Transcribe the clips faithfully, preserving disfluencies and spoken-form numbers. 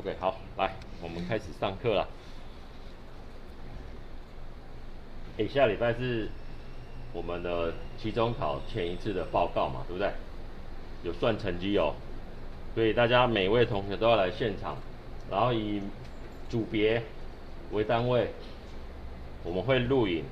OK， 好，来，我们开始上课了。诶，下礼拜是我们的期中考前一次的报告嘛，对不对？有算成绩哦，所以大家每位同学都要来现场，然后以组别为单位，我们会录影。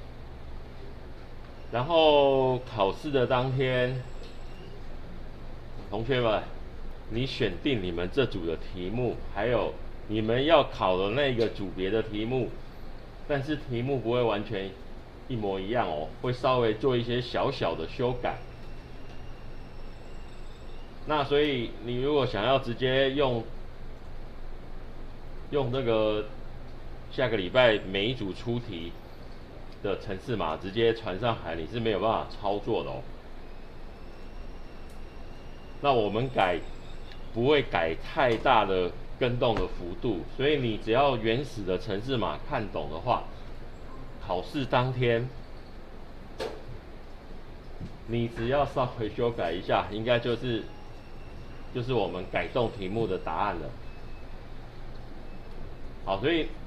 然后考试的当天，同学们，你选定你们这组的题目，还有你们要考的那个组别的题目，但是题目不会完全一模一样哦，会稍微做一些小小的修改。那所以你如果想要直接用用这个下个礼拜每一组出题的程式码直接传上海，你是没有办法操作的哦。那我们改不会改太大的更动的幅度，所以你只要原始的程式码看懂的话，考试当天你只要稍微修改一下，应该就是就是我们改动题目的答案了。好，所以，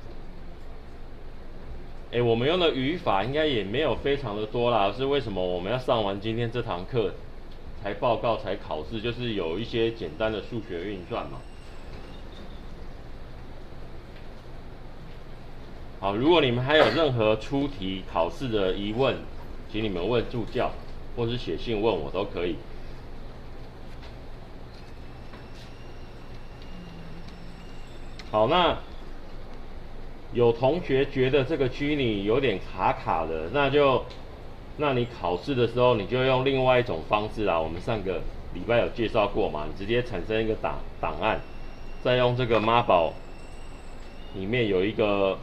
哎，我们用的语法应该也没有非常的多啦，是为什么我们要上完今天这堂课才报告才考试？就是有一些简单的数学运算嘛。好，如果你们还有任何出题考试的疑问，请你们问助教，或是写信问我都可以。好，那有同学觉得这个虚拟有点卡卡的，那就，那你考试的时候你就用另外一种方式啦。我们上个礼拜有介绍过嘛，你直接产生一个档档案，再用这个妈宝里面有一个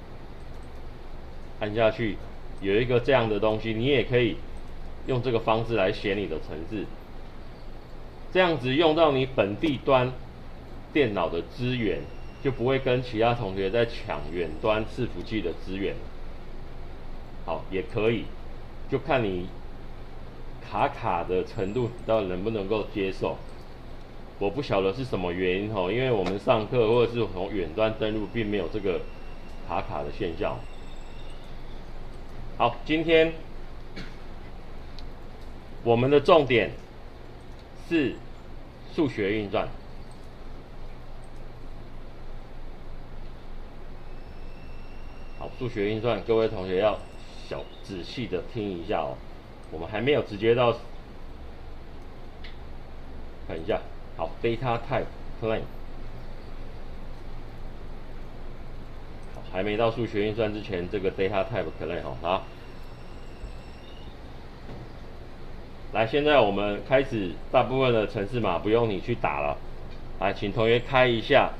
按下去，有一个这样的东西，你也可以用这个方式来写你的程式，这样子用到你本地端电脑的资源，就不会跟其他同学在抢远端伺服器的资源。好，也可以，就看你卡卡的程度到底能不能够接受。我不晓得是什么原因哦，因为我们上课或者是从远端登录，并没有这个卡卡的现象。好，今天我们的重点是数学运算。好，数学运算，各位同学要小仔细的听一下哦。我们还没有直接到，看一下，好 ，data type claim， 好，还没到数学运算之前，这个 data type claim 哦，好。来，现在我们开始，大部分的程式码不用你去打了。来，请同学开一下。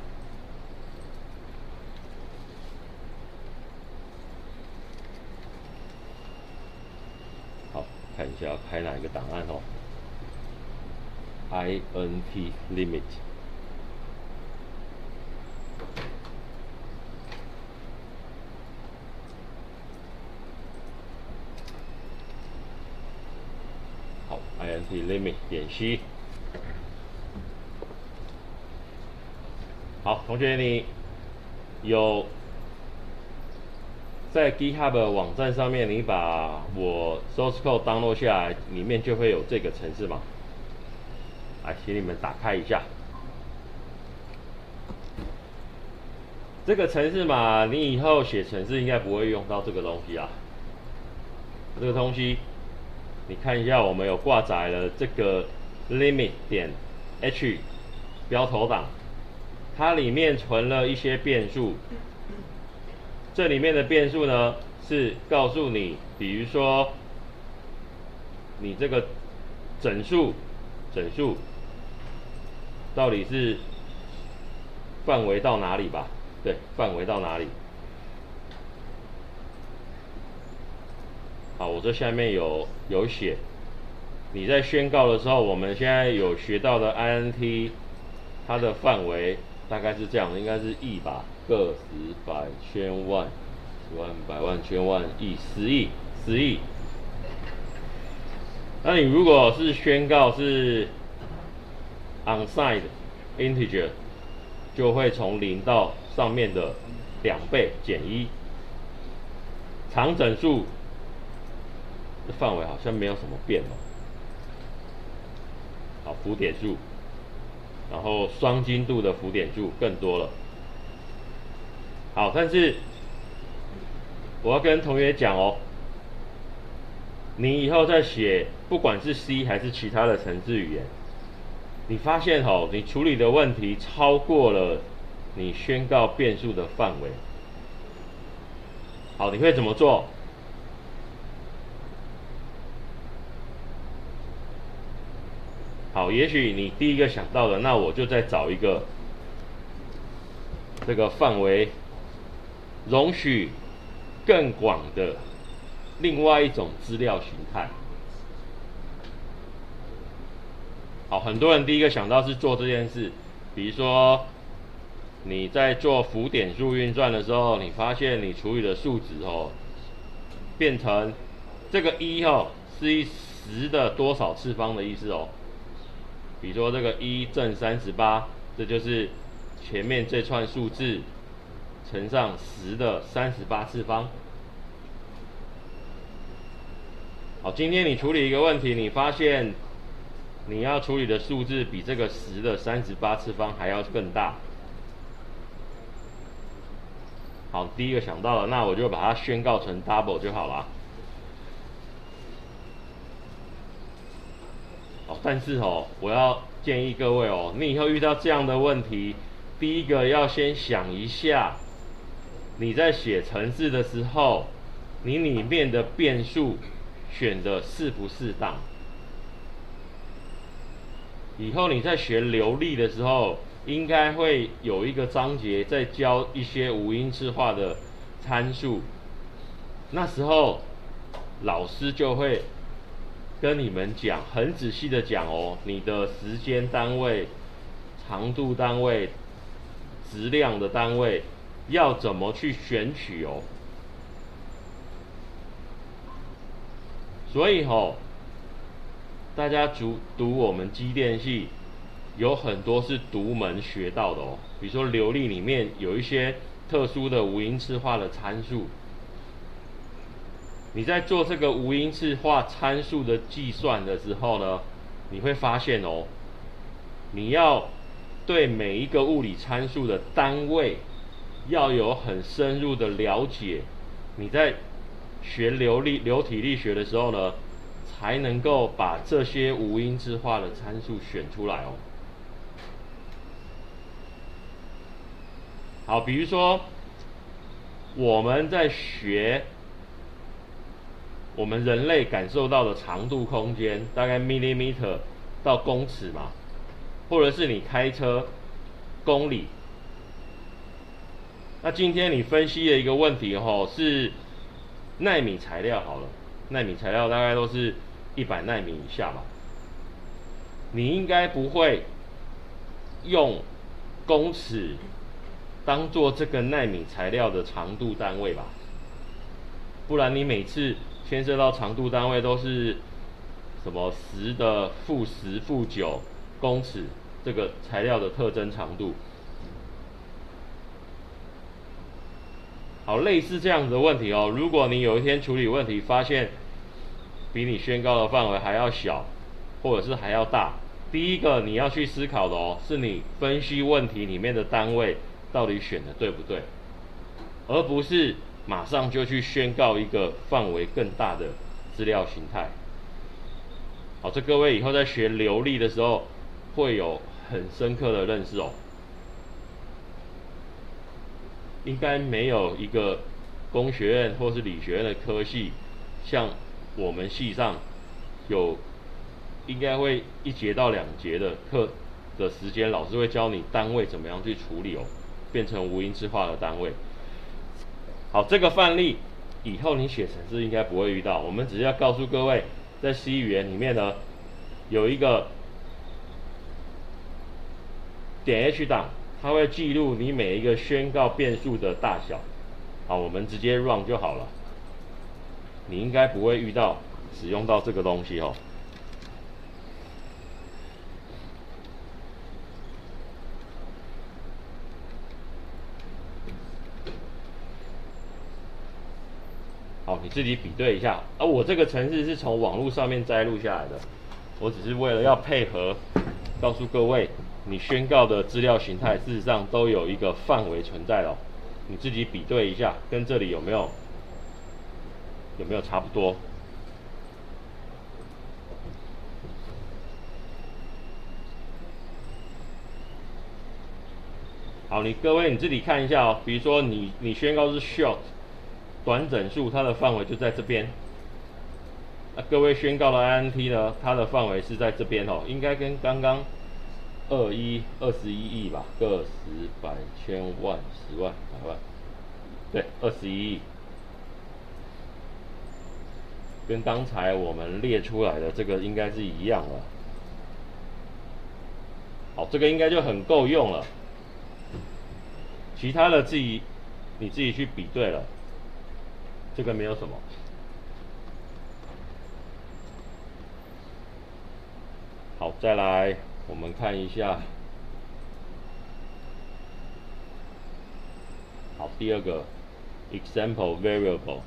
好，看一下要开哪一个档案哦。int limit。好 ，int limit 点 c。好，同学你有在 GitHub 网站上面，你把我 source code download 下来，里面就会有这个程式码。来，请你们打开一下。这个程式码，你以后写程式应该不会用到这个东西啊。这个东西，你看一下，我们有挂载了这个 limit 点 h 标头档，它里面存了一些变数。这里面的变数呢，是告诉你，比如说，你这个整数，整数到底是范围到哪里吧？对，范围到哪里？好，我这下面有有写，你在宣告的时候，我们现在有学到的 int， 它的范围大概是这样的，应该是亿吧，个十百千万。十万、百万、千万、亿、十亿、十亿。那你如果是宣告是 unsigned integer， 就会从零到上面的两倍减一。长整数的范围好像没有什么变哦。好，浮点数，然后双精度的浮点数更多了。好，但是我要跟同学讲哦，你以后在写，不管是 C 还是其他的程式语言，你发现哦，你处理的问题超过了你宣告变数的范围，好，你会怎么做？好，也许你第一个想到的，那我就再找一个这个范围容许更广的另外一种资料形态。好，很多人第一个想到是做这件事，比如说你在做浮点数运算的时候，你发现你处理的数值哦，变成这个一哦是一十的多少次方的意思哦。比如说这个一正三十八，这就是前面这串数字乘上十的三十八次方。好，今天你处理一个问题，你发现你要处理的数字比这个十的三十八次方还要更大。好，第一个想到了，那我就把它宣告成 double 就好了。哦，但是哦，我要建议各位哦，你以后遇到这样的问题，第一个要先想一下，你在写程式的时候，你里面的变数选的适不适当。以后你在学流利的时候，应该会有一个章节在教一些无因次化的参数，那时候老师就会跟你们讲，很仔细的讲哦，你的时间单位、长度单位、质量的单位要怎么去选取哦。所以吼，大家读读我们机电系，有很多是独门学到的哦。比如说流利里面有一些特殊的无因次化的参数，你在做这个无因次化参数的计算的时候呢，你会发现哦，你要对每一个物理参数的单位要有很深入的了解，你在学流力流体力学的时候呢，才能够把这些无因次化的参数选出来哦。好，比如说我们在学我们人类感受到的长度空间，大概 millimeter 到公尺嘛，或者是你开车公里。那今天你分析的一个问题吼，是奈米材料好了，奈米材料大概都是一百奈米以下嘛，你应该不会用公尺当做这个奈米材料的长度单位吧？不然你每次牵涉到长度单位都是什么十的负十负九公尺，这个材料的特征长度。好，类似这样子的问题哦，如果你有一天处理问题发现比你宣告的范围还要小，或者是还要大，第一个你要去思考的哦，是你分析问题里面的单位到底选的对不对，而不是马上就去宣告一个范围更大的资料形态。好，这各位以后在学流利的时候会有很深刻的认识哦。应该没有一个工学院或是理学院的科系，像我们系上有，应该会一节到两节的课的时间，老师会教你单位怎么样去处理哦，变成无因次化的单位。好，这个范例以后你写程式应该不会遇到，我们只是要告诉各位，在 C 语言里面呢，有一个点 H 档。它会记录你每一个宣告变数的大小。好，我们直接 run 就好了。你应该不会遇到使用到这个东西哦。 好，你自己比对一下。而、啊、我这个程式是从网络上面摘录下来的，我只是为了要配合，告诉各位，你宣告的资料形态事实上都有一个范围存在的、哦，你自己比对一下，跟这里有没有有没有差不多？好，你各位你自己看一下哦。比如说你你宣告是 short 短整数，它的范围就在这边。那各位宣告的 I N T 呢，它的范围是在这边哦，应该跟刚刚二一二十一亿吧，个十百千万十万百万，对，二十一亿，跟刚才我们列出来的这个应该是一样的。好，这个应该就很够用了。其他的自己你自己去比对了，这个没有什么。好，再来我们看一下，好，第二个 example variable。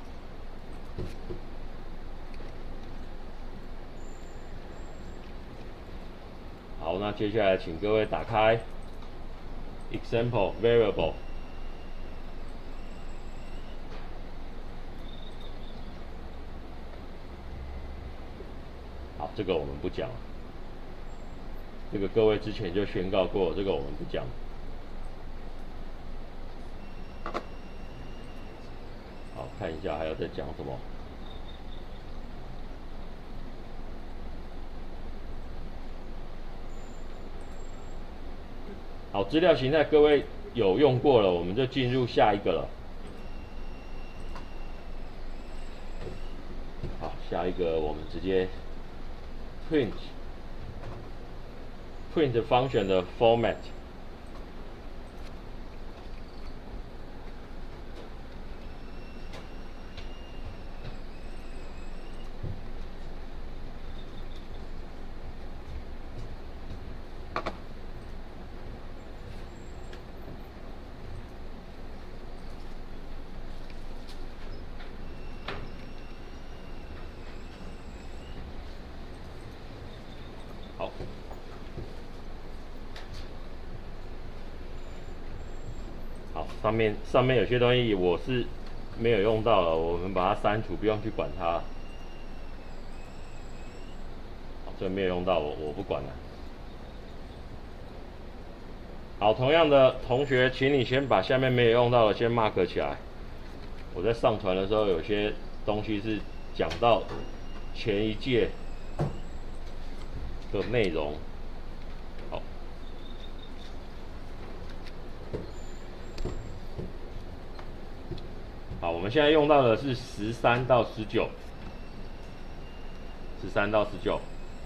好，那接下来请各位打开 example variable。好，这个我们不讲了，这个各位之前就宣告过，这个我们不讲。好，看一下还有在讲什么。好，资料形态各位有用过了，我们就进入下一个了。好，下一个我们直接 print print function 的 format。好，好，上面上面有些东西我是没有用到了，我们把它删除，不用去管它。好，这没有用到，我我不管了。好，同样的同学，请你先把下面没有用到的先 mark 起来。我在上传的时候，有些东西是讲到前一届的内容。好，好，我们现在用到的是十三到十九，十三到十九。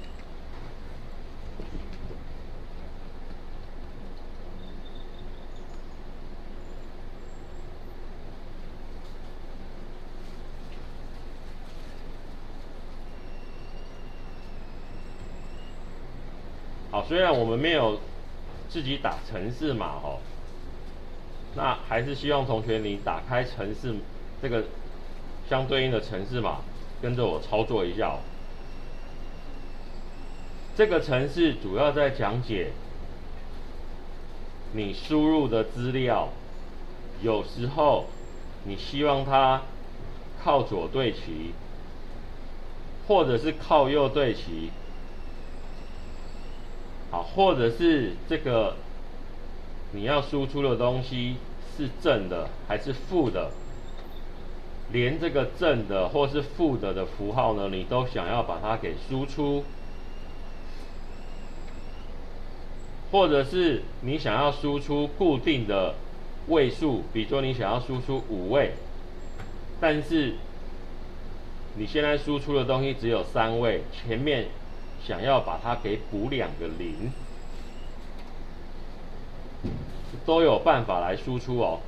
好，虽然我们没有自己打程式码哦，那还是希望同学你打开程式这个相对应的程式码，跟着我操作一下哦。这个程式主要在讲解你输入的资料，有时候你希望它靠左对齐，或者是靠右对齐。好，或者是这个你要输出的东西是正的还是负的，连这个正的或是负的的符号呢，你都想要把它给输出，或者是你想要输出固定的位数，比如说你想要输出五位，但是你现在输出的东西只有三位，前面想要把它给补两个零，都有办法来输出哦。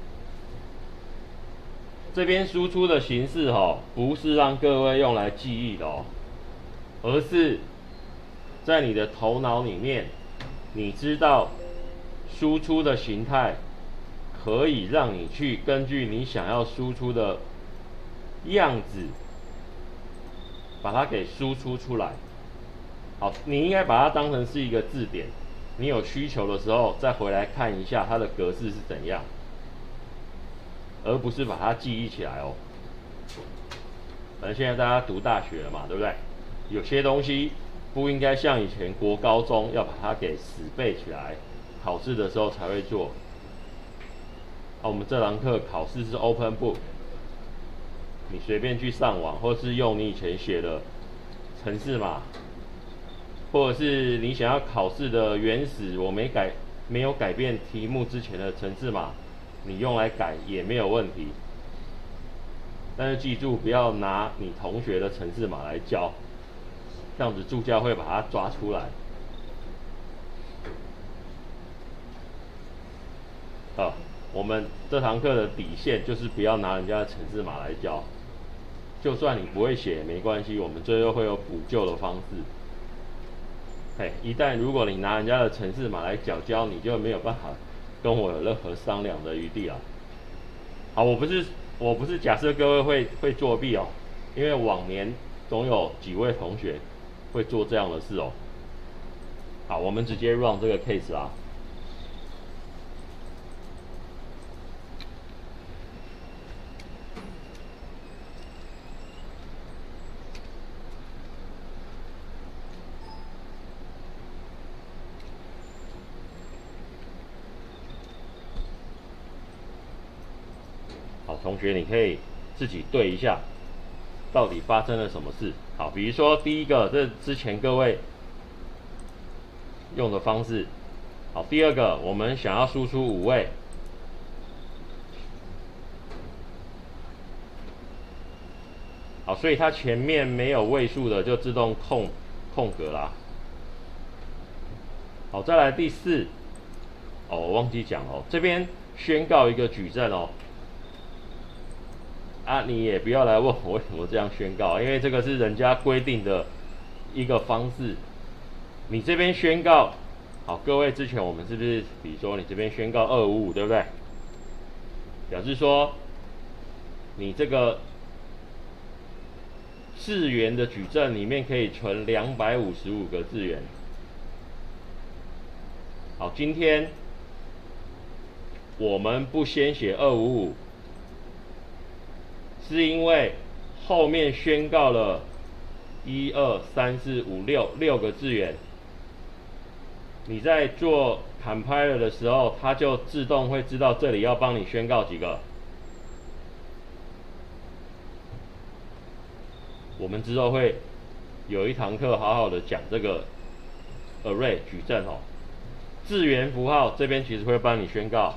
这边输出的形式哦，不是让各位用来记忆的哦，而是在你的头脑里面，你知道输出的形态可以让你去根据你想要输出的样子，把它给输出出来。好，你应该把它当成是一个字典，你有需求的时候再回来看一下它的格式是怎样，而不是把它记忆起来哦。反正现在大家读大学了嘛，对不对？有些东西不应该像以前国高中要把它给死背起来，考试的时候才会做。啊，我们这堂课考试是 open book， 你随便去上网，或是用你以前写的程式码，或者是你想要考试的原始，我没改，没有改变题目之前的程式码，你用来改也没有问题。但是记住，不要拿你同学的程式码来教，这样子助教会把它抓出来。好，我们这堂课的底线就是不要拿人家的程式码来教，就算你不会写也没关系，我们最后会有补救的方式。嘿，一旦如果你拿人家的程式码来教教，你就没有办法跟我有任何商量的余地了。好，我不是我不是假设各位会会作弊哦，因为往年总有几位同学会做这样的事哦。好，我们直接 run 这个 case 啦。好，同学你可以自己对一下，到底发生了什么事。好，比如说第一个，这之前各位用的方式。好，第二个，我们想要输出五位。好，所以它前面没有位数的就自动空空格啦。好，再来第四。哦，我忘记讲哦，这边宣告一个矩阵哦。啊，你也不要来问我为什么这样宣告，因为这个是人家规定的一个方式。你这边宣告，好，各位之前我们是不是，比如说你这边宣告二五五，对不对？表示说你这个字元的矩阵里面可以存两百五十五个字元。好，今天我们不先写二五五。是因为后面宣告了一二三四五六六个字元，你在做 compiler 的时候，它就自动会知道这里要帮你宣告几个。我们之后会有一堂课好好的讲这个 array 矩阵哦，字元符号这边其实会帮你宣告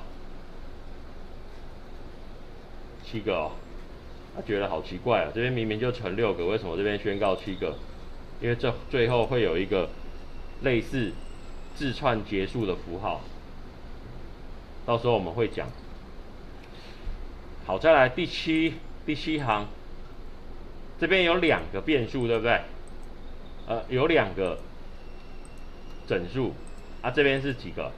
七个哦。他觉得好奇怪啊，这边明明就存六个，为什么这边宣告七个？因为这最后会有一个类似字串结束的符号，到时候我们会讲。好，再来第七第七行，这边有两个变数，对不对？呃，有两个整数，啊，这边是几个？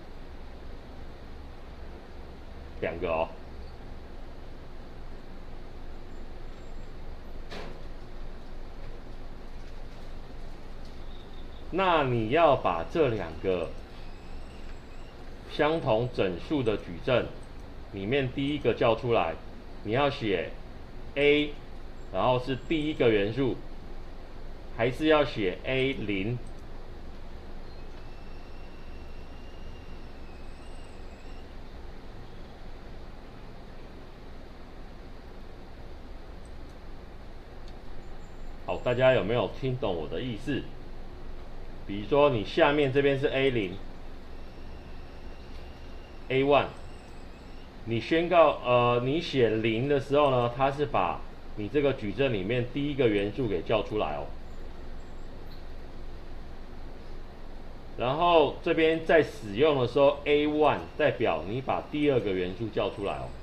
两个哦。那你要把这两个相同整数的矩阵里面第一个叫出来，你要写 A， 然后是第一个元素，还是要写 A 零？好，大家有没有听懂我的意思？比如说你下面这边是 A 零，A 一，你宣告呃你写零的时候呢，它是把你这个矩阵里面第一个元素给叫出来哦。然后这边在使用的时候 ，A 一 代表你把第二个元素叫出来哦。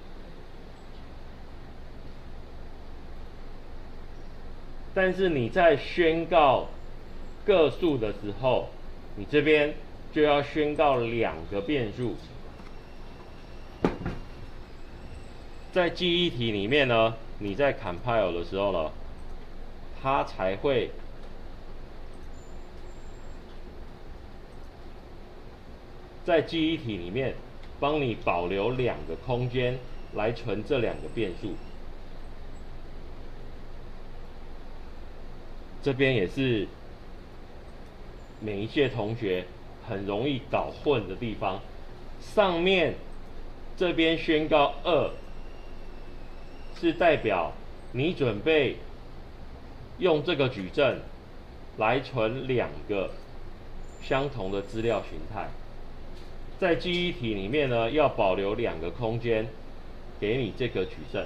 但是你在宣告个数的时候，你这边就要宣告两个变数。在记忆体里面呢， 你在 compile 的时候呢，它才会在记忆体里面帮你保留两个空间来存这两个变数。这边也是每一届同学很容易搞混的地方。上面这边宣告二，是代表你准备用这个矩阵来存两个相同的资料形态。在记忆体里面呢，要保留两个空间给你这个矩阵。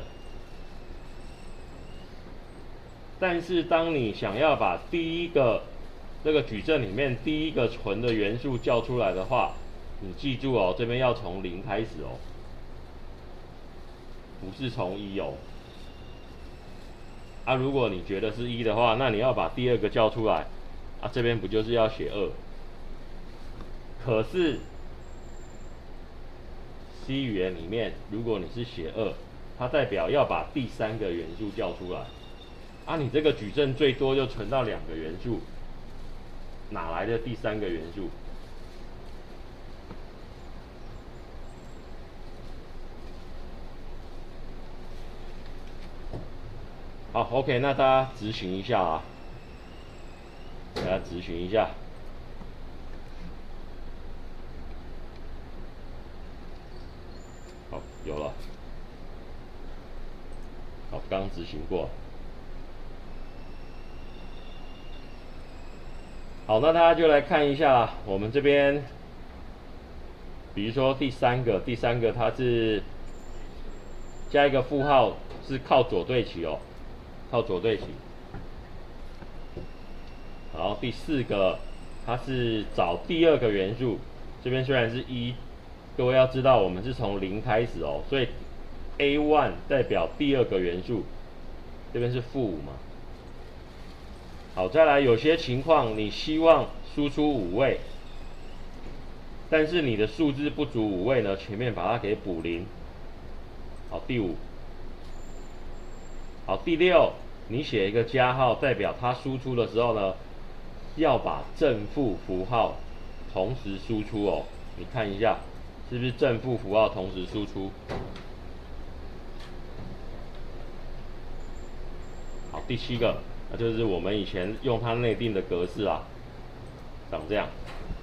但是当你想要把第一个这个矩阵里面第一个存的元素叫出来的话，你记住哦，这边要从零开始哦，不是从一哦。啊，如果你觉得是一的话，那你要把第二个叫出来，啊，这边不就是要写二？可是 C 语言里面，如果你是写二，它代表要把第三个元素叫出来。啊，你这个矩阵最多就存到两个元素，哪来的第三个元素？好 ，OK， 那大家执行一下啊，大家执行一下。好，有了。好，刚执行过。好，那大家就来看一下我们这边，比如说第三个，第三个它是加一个负号，是靠左对齐哦，靠左对齐。然后第四个，它是找第二个元素，这边虽然是一，各位要知道我们是从零开始哦，所以 A 一 代表第二个元素，这边是负五嘛。好，再来有些情况你希望输出五位，但是你的数字不足五位呢，前面把它给补零。好，第五。好，第六，你写一个加号，代表它输出的时候呢，要把正负符号同时输出哦。你看一下，是不是正负符号同时输出？好，第七个。那就是我们以前用它内定的格式啊，长这样。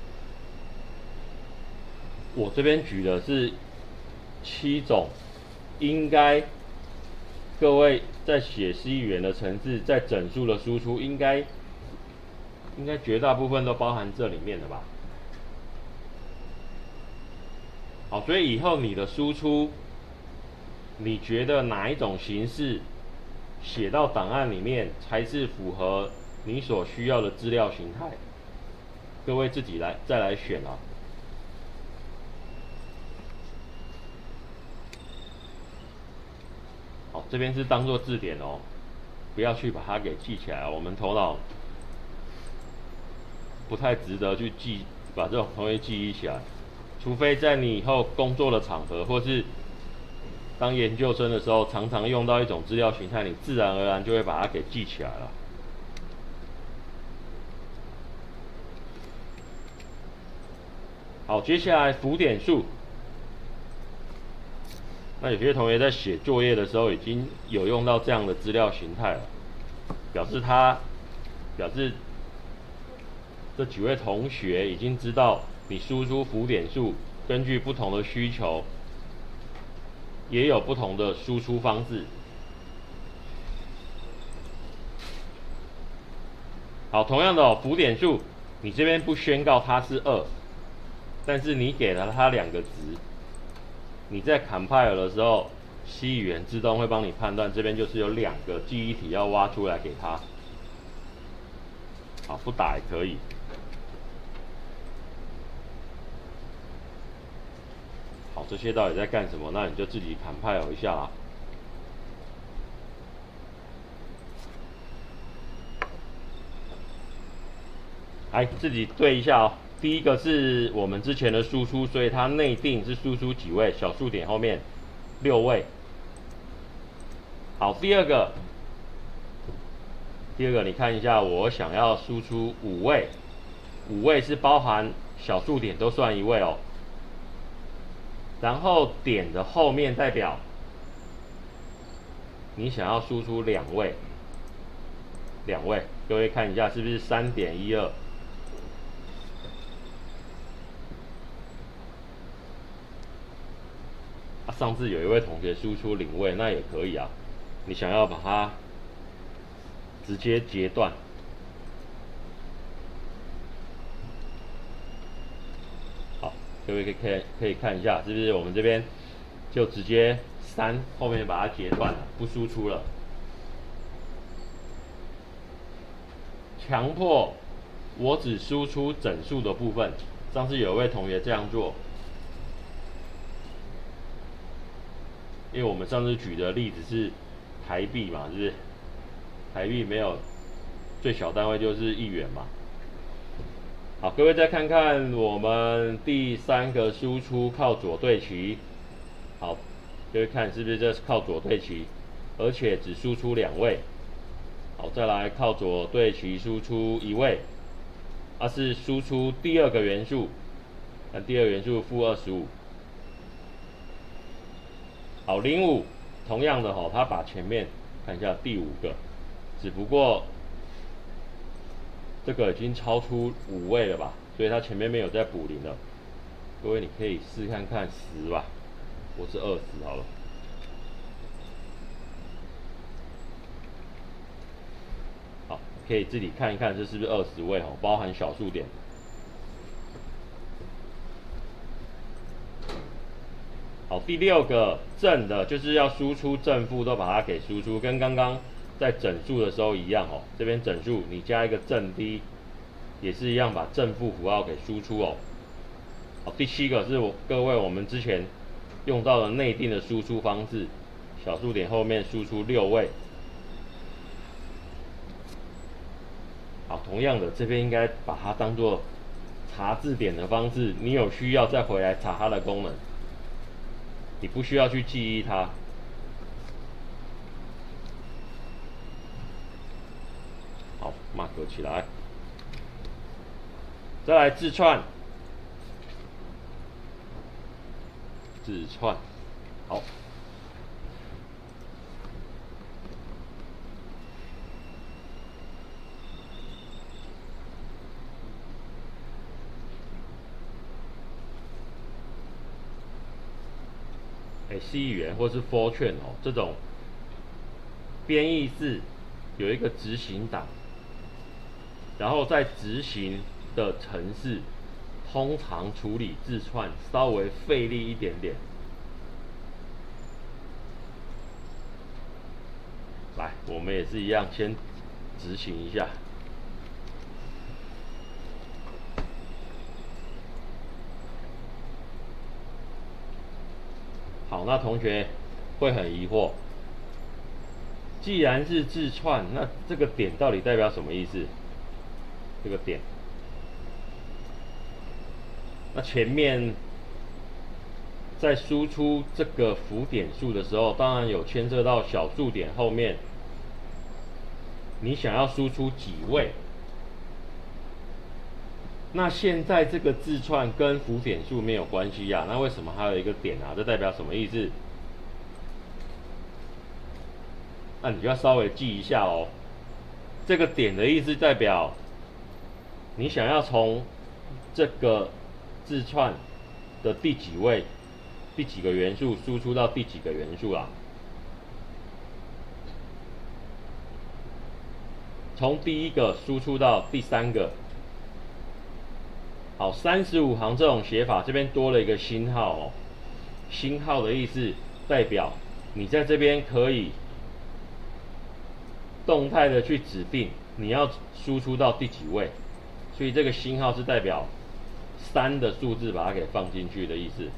我这边举的是七种，应该各位在写 C 语言的程式，在整数的输出，应该应该绝大部分都包含这里面的吧？好，所以以后你的输出，你觉得哪一种形式？写到档案里面才是符合你所需要的资料形态，各位自己来再来选啊。好，这边是当做字典哦，不要去把它给记起来。我们头脑不太值得去记，把这种东西记忆起来，除非在你以后工作的场合或是当研究生的时候，常常用到一种资料形态，你自然而然就会把它给记起来了。好，接下来浮点数。那有些同学在写作业的时候已经有用到这样的资料形态了，表示他表示这几位同学已经知道你输出浮点数，根据不同的需求。也有不同的输出方式。好，同样的哦，浮点数，你这边不宣告它是二，但是你给了它两个值，你在 compile 的时候 ，C 语言自动会帮你判断这边就是有两个记忆体要挖出来给它。好，不打也可以。好，这些到底在干什么？那你就自己 compile 一下啦。来，自己对一下哦。第一个是我们之前的输出，所以它内定是输出几位？小数点后面六位。 好，第二个，第二个你看一下，我想要输出五位，五位是包含小数点都算一位哦。然后点的后面代表你想要输出两位，两位，各位看一下是不是三点一二？啊，上次有一位同学输出零位，那也可以啊。你想要把它直接截断，好，各位可以可以可以看一下，是不是我们这边就直接三后面把它截断了，不输出了。强迫我只输出整数的部分，上次有一位同学这样做，因为我们上次举的例子是台币嘛，是不是？台币没有最小单位就是一元嘛。好，各位再看看我们第三个输出靠左对齐，好，各位看是不是这是靠左对齐，而且只输出两位。好，再来靠左对齐输出一位，它、啊、是输出第二个元素，那第二个元素负二十五。好，零五同样的哈、哦，它把前面看一下第五个，只不过这个已经超出五位了吧，所以它前面没有再补零了。各位你可以试看看十吧，我是二十好了。好，可以自己看一看这是不是二十位哦，包含小数点。好，第六个正的就是要输出正负都把它给输出，跟刚刚在整数的时候一样哦。这边整数你加一个正 D， 也是一样把正负符号给输出哦。好，第七个是我各位我们之前用到的内定的输出方式，小数点后面输出六位。好，同样的这边应该把它当做查字典的方式，你有需要再回来查它的功能。你不需要去记忆它。好 ，mark 起来。再来字串，字串，好。哎 ，C 语言或是 Fortran 哦，这种编译式有一个执行档，然后在执行的程式，通常处理字串稍微费力一点点。来，我们也是一样，先执行一下。好，那同学会很疑惑，既然是字串，那这个点到底代表什么意思？这个点，那前面在输出这个浮点数的时候，当然有牵涉到小数点后面，你想要输出几位？那现在这个字串跟浮点数没有关系呀、啊，那为什么还有一个点啊？这代表什么意思？那你就要稍微记一下哦。这个点的意思代表你想要从这个字串的第几位、第几个元素输出到第几个元素啊？从第一个输出到第三个。好，三十五行这种写法，这边多了一个星号哦。星号的意思代表你在这边可以动态的去指定你要输出到第几位，所以这个星号是代表三的数字把它给放进去的意思。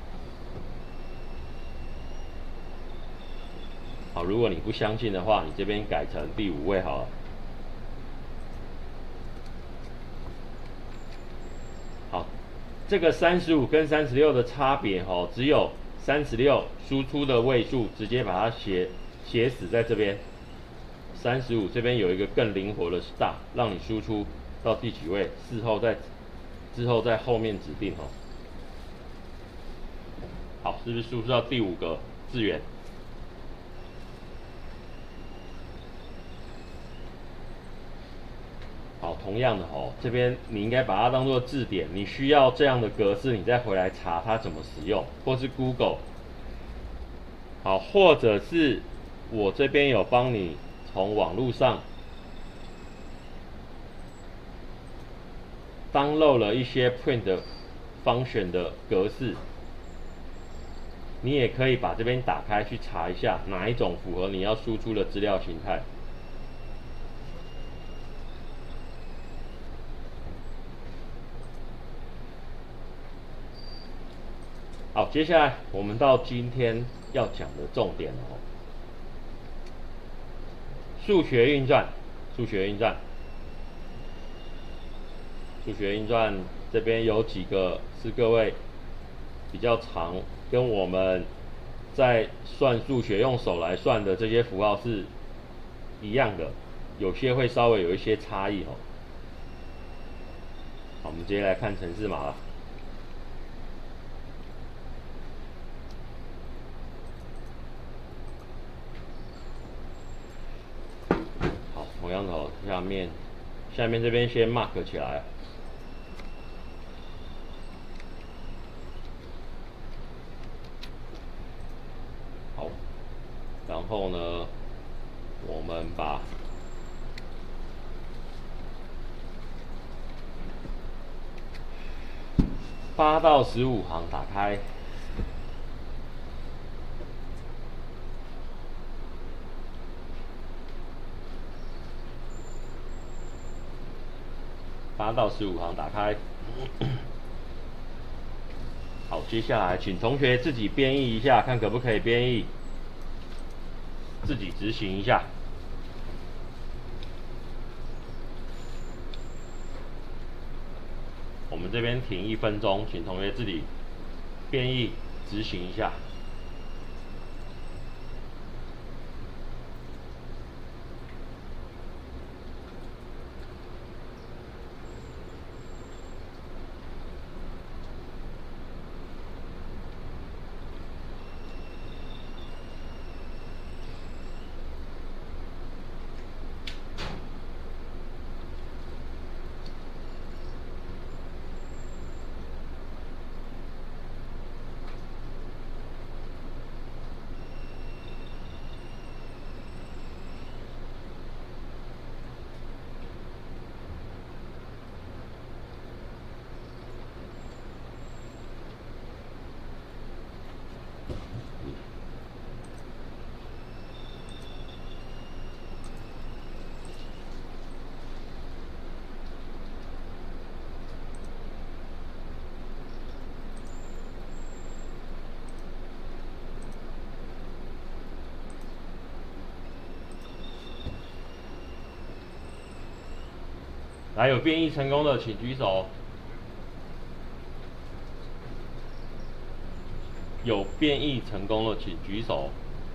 好，如果你不相信的话，你这边改成第五位好了。好，这个三十五跟三十六的差别哦，只有三十六输出的位数直接把它写写死在这边。三十五这边有一个更灵活的 start， 让你输出到第几位，事后再之后在后面指定哦。好，是不是输出到第五个字元？好，同样的哦，这边你应该把它当做字典，你需要这样的格式，你再回来查它怎么使用，或是 Google。好，或者是我这边有帮你从网络上 download 了一些 print function 的格式，你也可以把这边打开去查一下哪一种符合你要输出的资料形态。好，接下来我们到今天要讲的重点哦，数学运算，数学运算，数学运算这边有几个是各位比较常跟我们在算数学用手来算的这些符号是一样的，有些会稍微有一些差异哦。好，我们接下来看程式码了。好，同样的哦，下面下面这边先 mark 起来。好，然后呢，我们把八到十五行打开。八到十五行打开。好，接下来请同学自己编译一下，看可不可以编译，自己执行一下。我们这边停一分钟，请同学自己编译执行一下。来，有编译成功的请举手。有编译成功的请举手。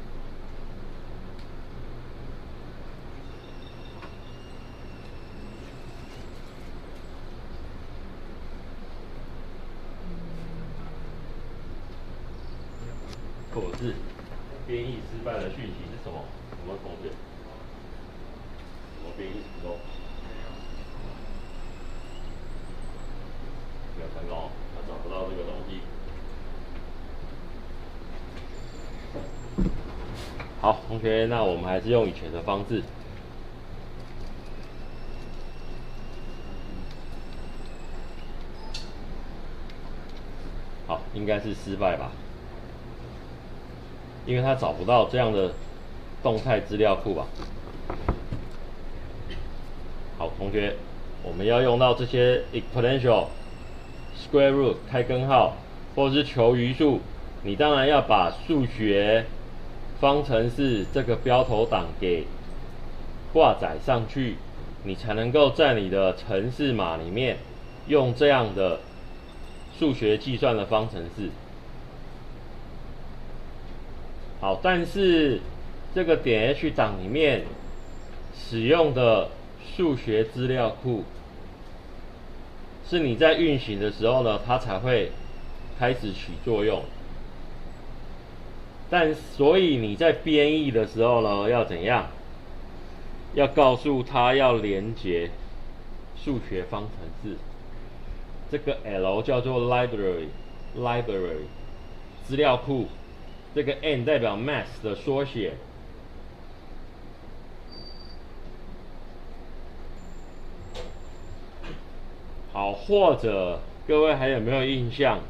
或者是编译失败的讯息是什么？有没有同学？什么编译成功？没有成功，他找不到这个东西。好，同学，那我们还是用以前的方式。好，应该是失败吧，因为他找不到这样的动态资料库吧。好，同学，我们要用到这些 exponential、square root 开根号，或者是求余数，你当然要把数学方程式这个标头档给挂载上去，你才能够在你的程式码里面用这样的数学计算的方程式。好，但是这个点 H 档里面使用的数学资料库，是你在运行的时候呢，它才会开始起作用。但所以你在编译的时候呢，要怎样？要告诉它要连接数学方程式。这个 L 叫做 library，library 资料库。这个 N 代表 math 的缩写。好，或者各位还有没有印象？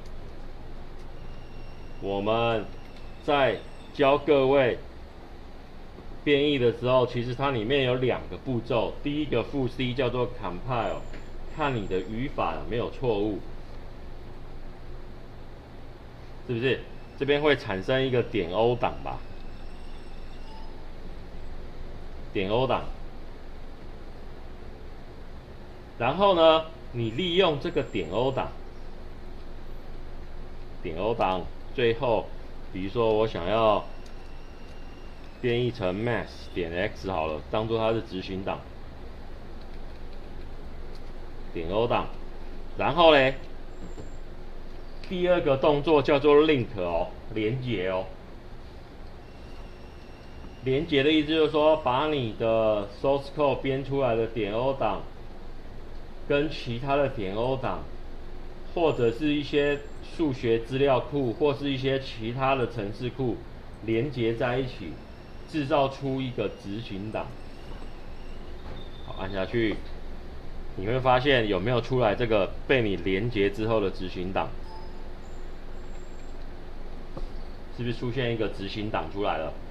我们在教各位编译的时候，其实它里面有两个步骤。第一个副 C 叫做 compile， 看你的语法有没有错误，是不是？这边会产生一个点 O 档吧？点 O 档。然后呢，你利用这个点 O 档，点 O 档，最后，比如说我想要编译成 math 点 x 好了，当做它是执行档，点 O 档。然后嘞，第二个动作叫做 link 哦，连接哦。连接的意思就是说，把你的 source code 编出来的点 O 档，跟其他的点 O 档，或者是一些数学资料库，或是一些其他的程式库连接在一起，制造出一个执行档。好，按下去，你会发现有没有出来这个被你连接之后的执行档？是不是出现一个执行档出来了？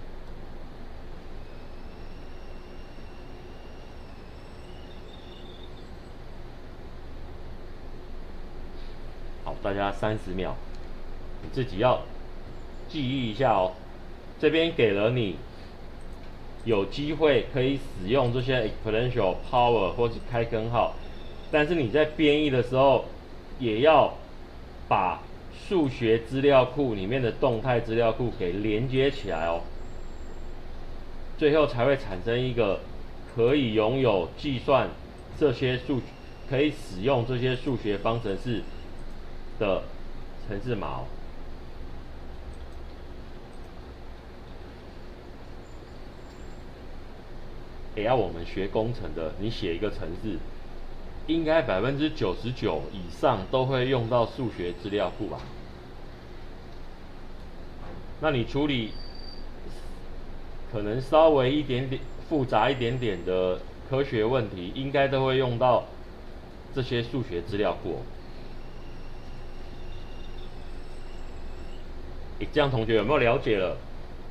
好，大家三十秒，你自己要记忆一下哦。这边给了你有机会可以使用这些 exponential power 或是开根号，但是你在编译的时候，也要把数学资料库里面的动态资料库给连接起来哦，最后才会产生一个可以拥有计算这些数，可以使用这些数学方程式的程式码哦。也要我们学工程的，你写一个程式，应该百分之九十九以上都会用到数学资料库吧？那你处理可能稍微一点点复杂一点点的科学问题，应该都会用到这些数学资料库哦。诶，这样同学有没有了解了？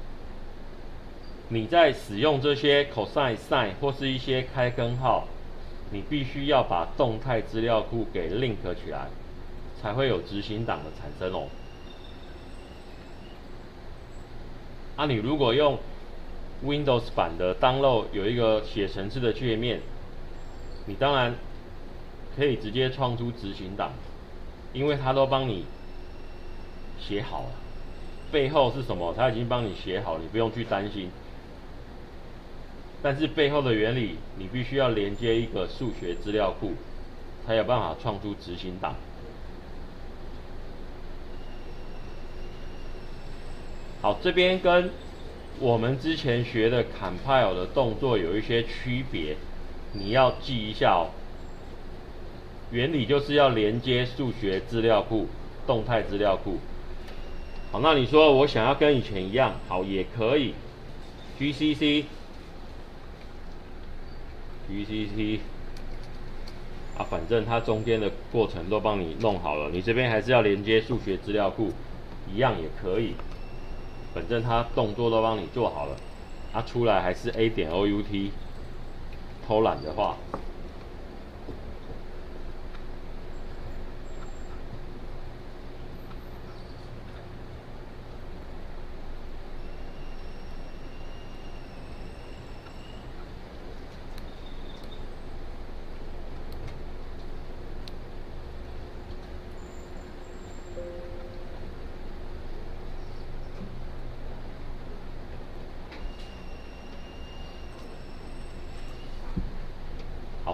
你在使用这些 cosine、sin 或是一些开根号，你必须要把动态资料库给 link 起来，才会有执行档的产生哦。啊，你如果用 Windows 版的 download 有一个写程式的界面，你当然可以直接创出执行档，因为它都帮你写好了，背后是什么，它已经帮你写好，你不用去担心。但是背后的原理，你必须要连接一个数学资料库，才有办法创出执行档。好，这边跟我们之前学的 compile 的动作有一些区别，你要记一下哦。原理就是要连接数学资料库、动态资料库。好，那你说我想要跟以前一样，好也可以 ，G C C。G C C 啊，反正它中间的过程都帮你弄好了，你这边还是要连接数学资料库，一样也可以。反正它动作都帮你做好了，它、啊、出来还是 A 点 O U T。偷懒的话。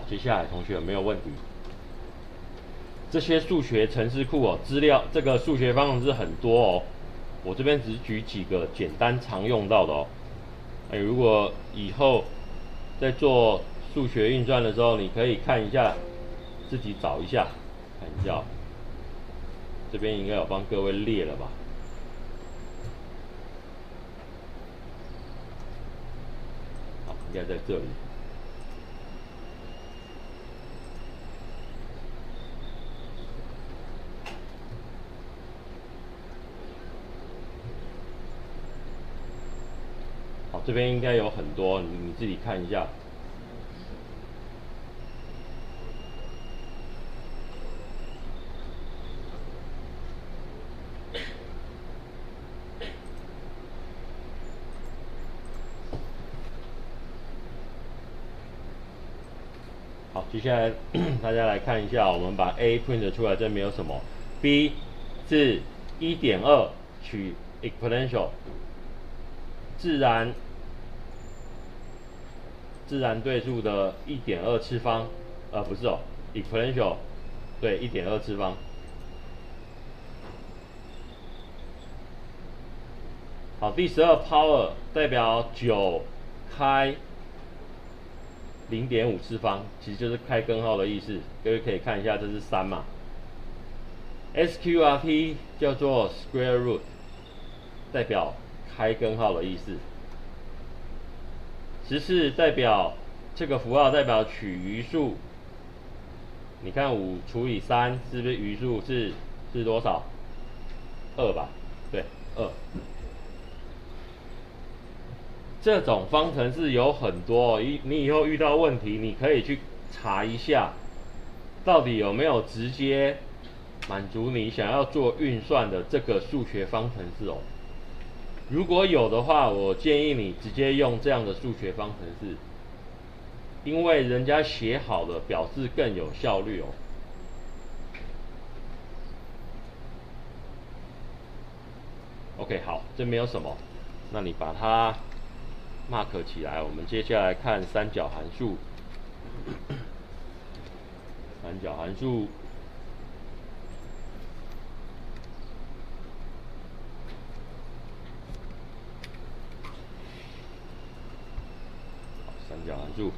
接下来同学有没有问题？这些数学程式库哦，资料这个数学方程式很多哦，我这边只举几个简单常用到的哦。哎，如果以后在做数学运算的时候，你可以看一下，自己找一下，看一下、哦，这边应该有帮各位列了吧？好，应该在这里。好，这边应该有很多，你你自己看一下。好，接下来大家来看一下，我们把 A print 出来，这没有什么。B 是 一点二 取 exponential， 自然自然对数的 一点二 次方，呃不是哦 ，exponential， 对 一点二 次方。好，第十二 power 代表九开零点五次方，其实就是开根号的意思。各位可以看一下，这是三嘛。S Q R T 叫做 square root， 代表开根号的意思。十四代表这个符号代表取余数。你看五除以三，是不是余数是是多少？二吧？对，二。这种方程式有很多，你你以后遇到问题，你可以去查一下，到底有没有直接满足你想要做运算的这个数学方程式哦。如果有的话，我建议你直接用这样的数学方程式，因为人家写好的表示更有效率哦。OK， 好，这没有什么，那你把它 mark 起来。我们接下来看三角函数。三角函数，三角函数。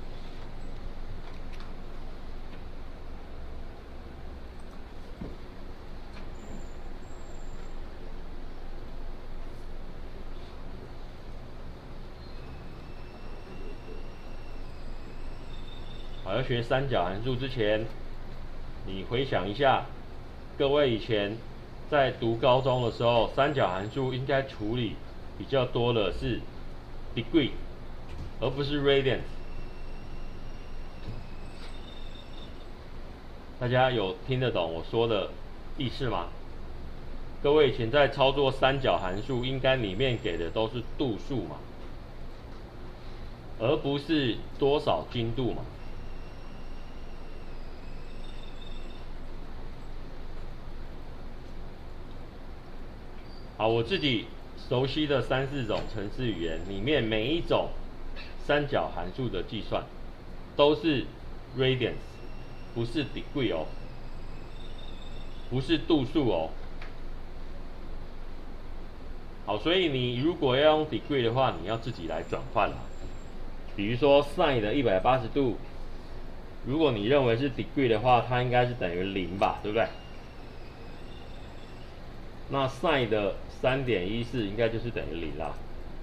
好，要学三角函数之前，你回想一下，各位以前在读高中的时候，三角函数应该处理比较多的是 degree， 而不是 radians。大家有听得懂我说的意思吗？各位以前在操作三角函数，应该里面给的都是度数嘛，而不是多少精度嘛。好，我自己熟悉的三四种程式语言里面，每一种三角函数的计算都是 radians， 不是 degree 哦，不是度数哦。好，所以你如果要用 degree 的话，你要自己来转换啦。比如说 sin 的一百八十度，如果你认为是 degree 的话，它应该是等于零吧，对不对？那 sin 的 三点一四 应该就是等于零啦。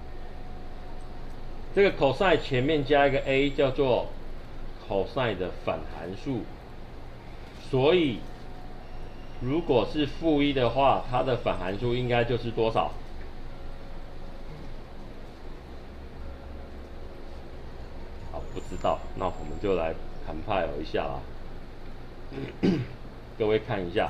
这个 cosine 前面加一个 a 叫做 cosine 的反函数，所以如果是负一的话，它的反函数应该就是多少？好，不知道，那我们就来compile一下啦。各位看一下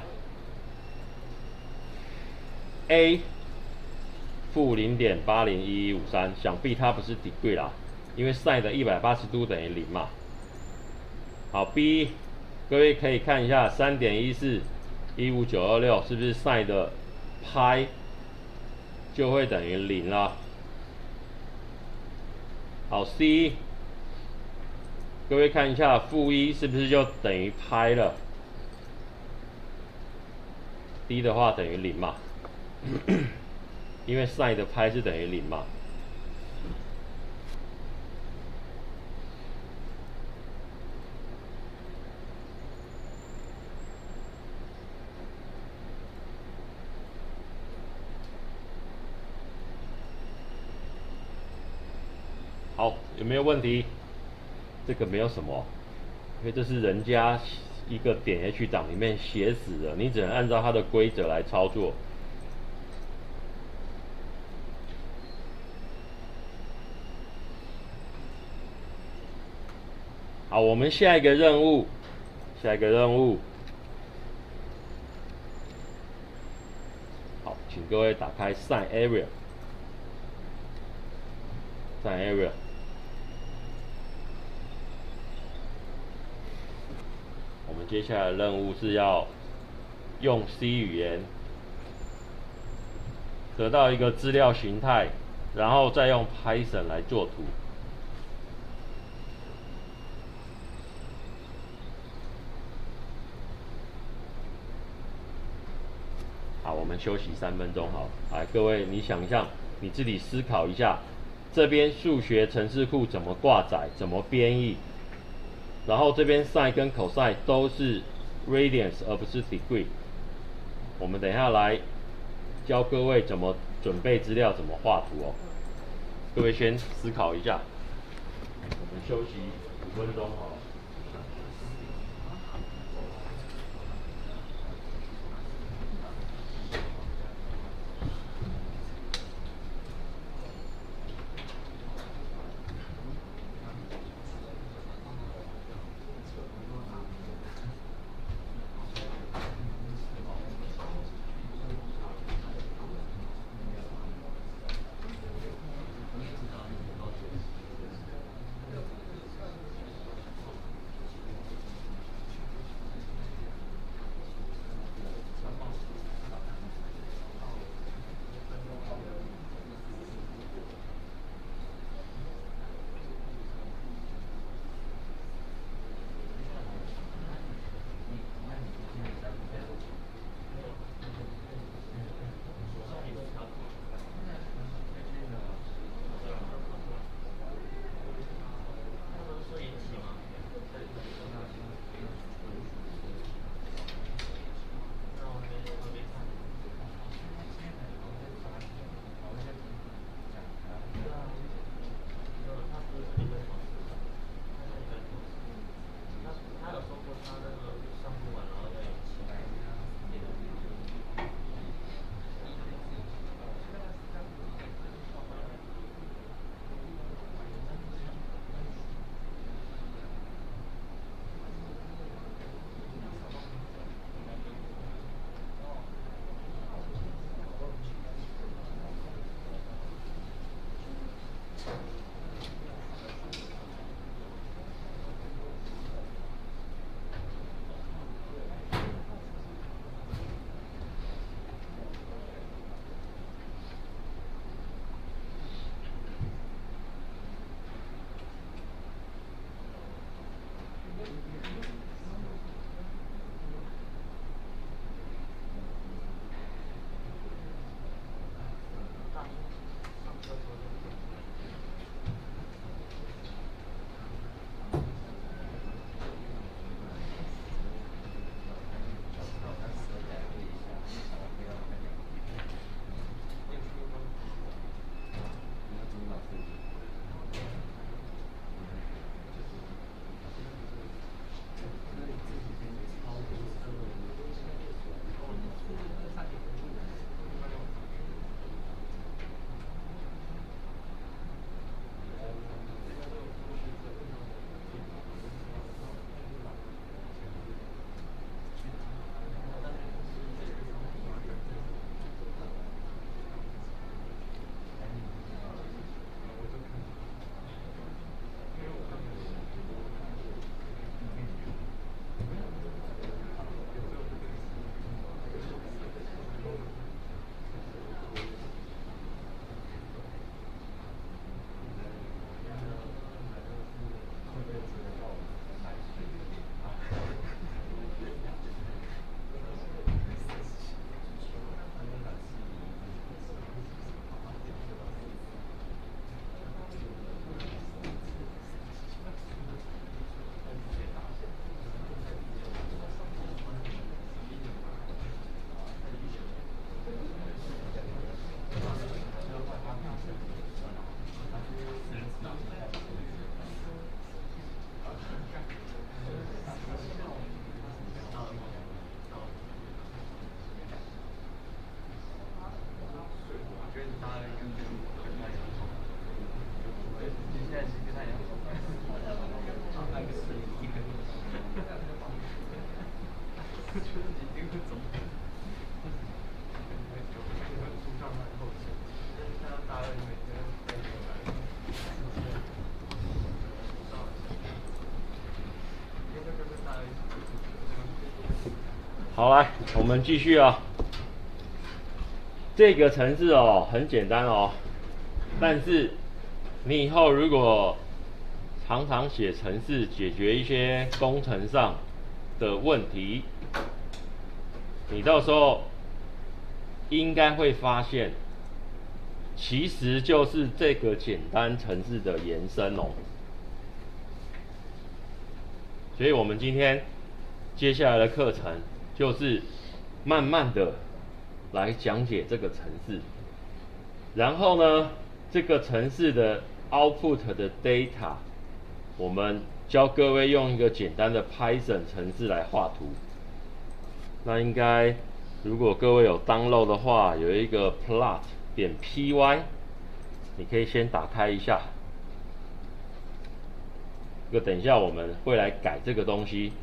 ，a 负零点八零一一五三，想必它不是 degree 啦，因为 sin 的一百八十度等于零嘛。好 ，b 各位可以看一下 三点一四一五九二六是不是 sin 的派就会等于零啦？好 ，c 各位看一下，负一是不是就等于拍了？ d 的话等于零嘛，因为 sin 的拍是等于零嘛。好，有没有问题？这个没有什么，因为这是人家一个点 H 档里面写死的，你只能按照它的规则来操作。好，我们下一个任务，下一个任务，好，请各位打开 Sign Area，Sign Area。我们接下来的任务是要用 C 语言得到一个资料形态，然后再用 Python 来做图。好，我们休息三分钟。好，来，各位，你想象，你自己思考一下，这边数学程式库怎么挂载，怎么编译，然后这边 sin 跟 cos 都是 radians 而不是 degree。我们等一下来教各位怎么准备资料，怎么画图哦。各位先思考一下，我们休息五分钟好了。 好，来，我们继续啊。这个程式哦，很简单哦，但是你以后如果常常写程式解决一些工程上的问题，你到时候应该会发现，其实就是这个简单程式的延伸哦。所以我们今天接下来的课程就是慢慢的来讲解这个程式，然后呢，这个程式的 output 的 data， 我们教各位用一个简单的 Python 程式来画图。那应该如果各位有 download 的话，有一个 plot 点 py， 你可以先打开一下。这个等一下我们会来改这个东西。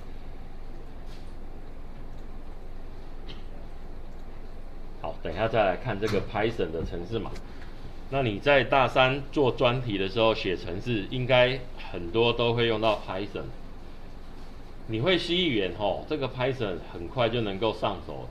好，等一下再来看这个 Python 的程式码。那你在大三做专题的时候写程式，应该很多都会用到 Python。你会 C 语言吼，这个 Python 很快就能够上手。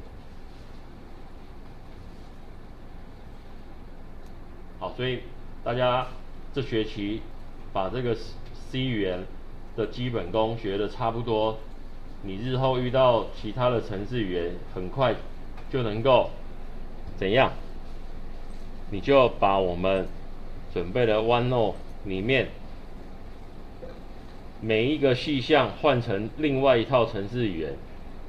好，所以大家这学期把这个 C 语言的基本功学的差不多，你日后遇到其他的程式语言，很快就能够怎样？你就把我们准备的 OneNote 里面每一个细项换成另外一套程式语言，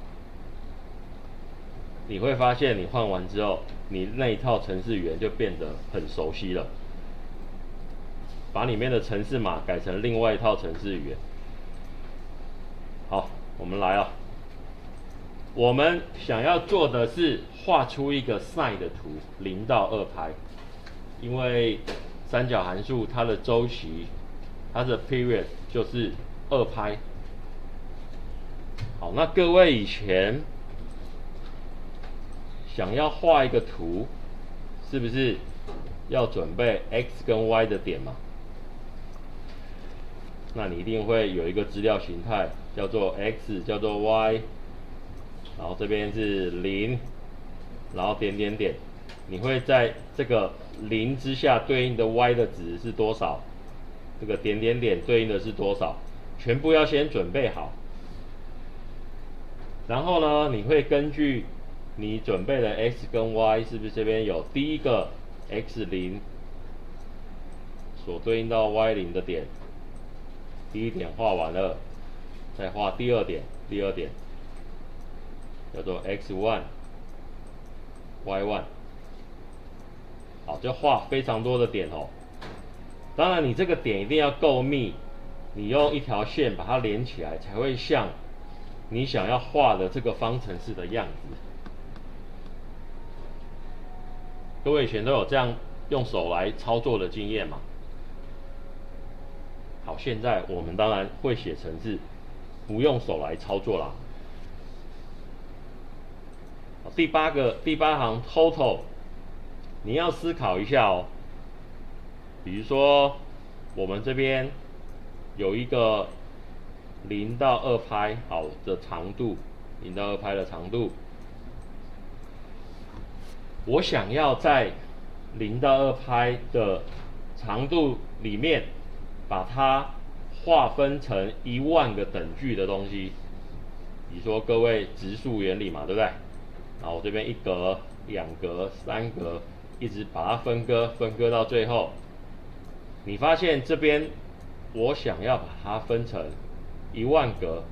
你会发现你换完之后，你那一套程式语言就变得很熟悉了。把里面的程式码改成另外一套程式语言。好，我们来啊。我们想要做的是画出一个 sin 的图，零到二拍。因为三角函数它的周期，它的 period 就是二拍。好，那各位以前想要画一个图，是不是要准备 x 跟 y 的点嘛？那你一定会有一个资料形态，叫做 x， 叫做 y， 然后这边是零，然后点点点。你会在这个零之下对应的 y 的值是多少？这个点点点对应的是多少？全部要先准备好。然后呢，你会根据你准备的 x 跟 y 是不是这边有第一个 x 零所对应到 y 零的点，第一点画完了，再画第二点，第二点叫做 x 一 y 一。好，就画非常多的点哦。当然，你这个点一定要够密，你用一条线把它连起来，才会像你想要画的这个方程式的样子。各位以前都有这样用手来操作的经验嘛？好，现在我们当然会写程式，不用手来操作啦。第八个第八行 total。你要思考一下哦，比如说我们这边有一个零到二拍好的长度，零到二拍的长度，我想要在零到二拍的长度里面，把它划分成一万个等距的东西。比如说各位质数原理嘛，对不对？然后我这边一格、两格、三格。一直把它分割，分割到最后，你发现这边我想要把它分成一万格，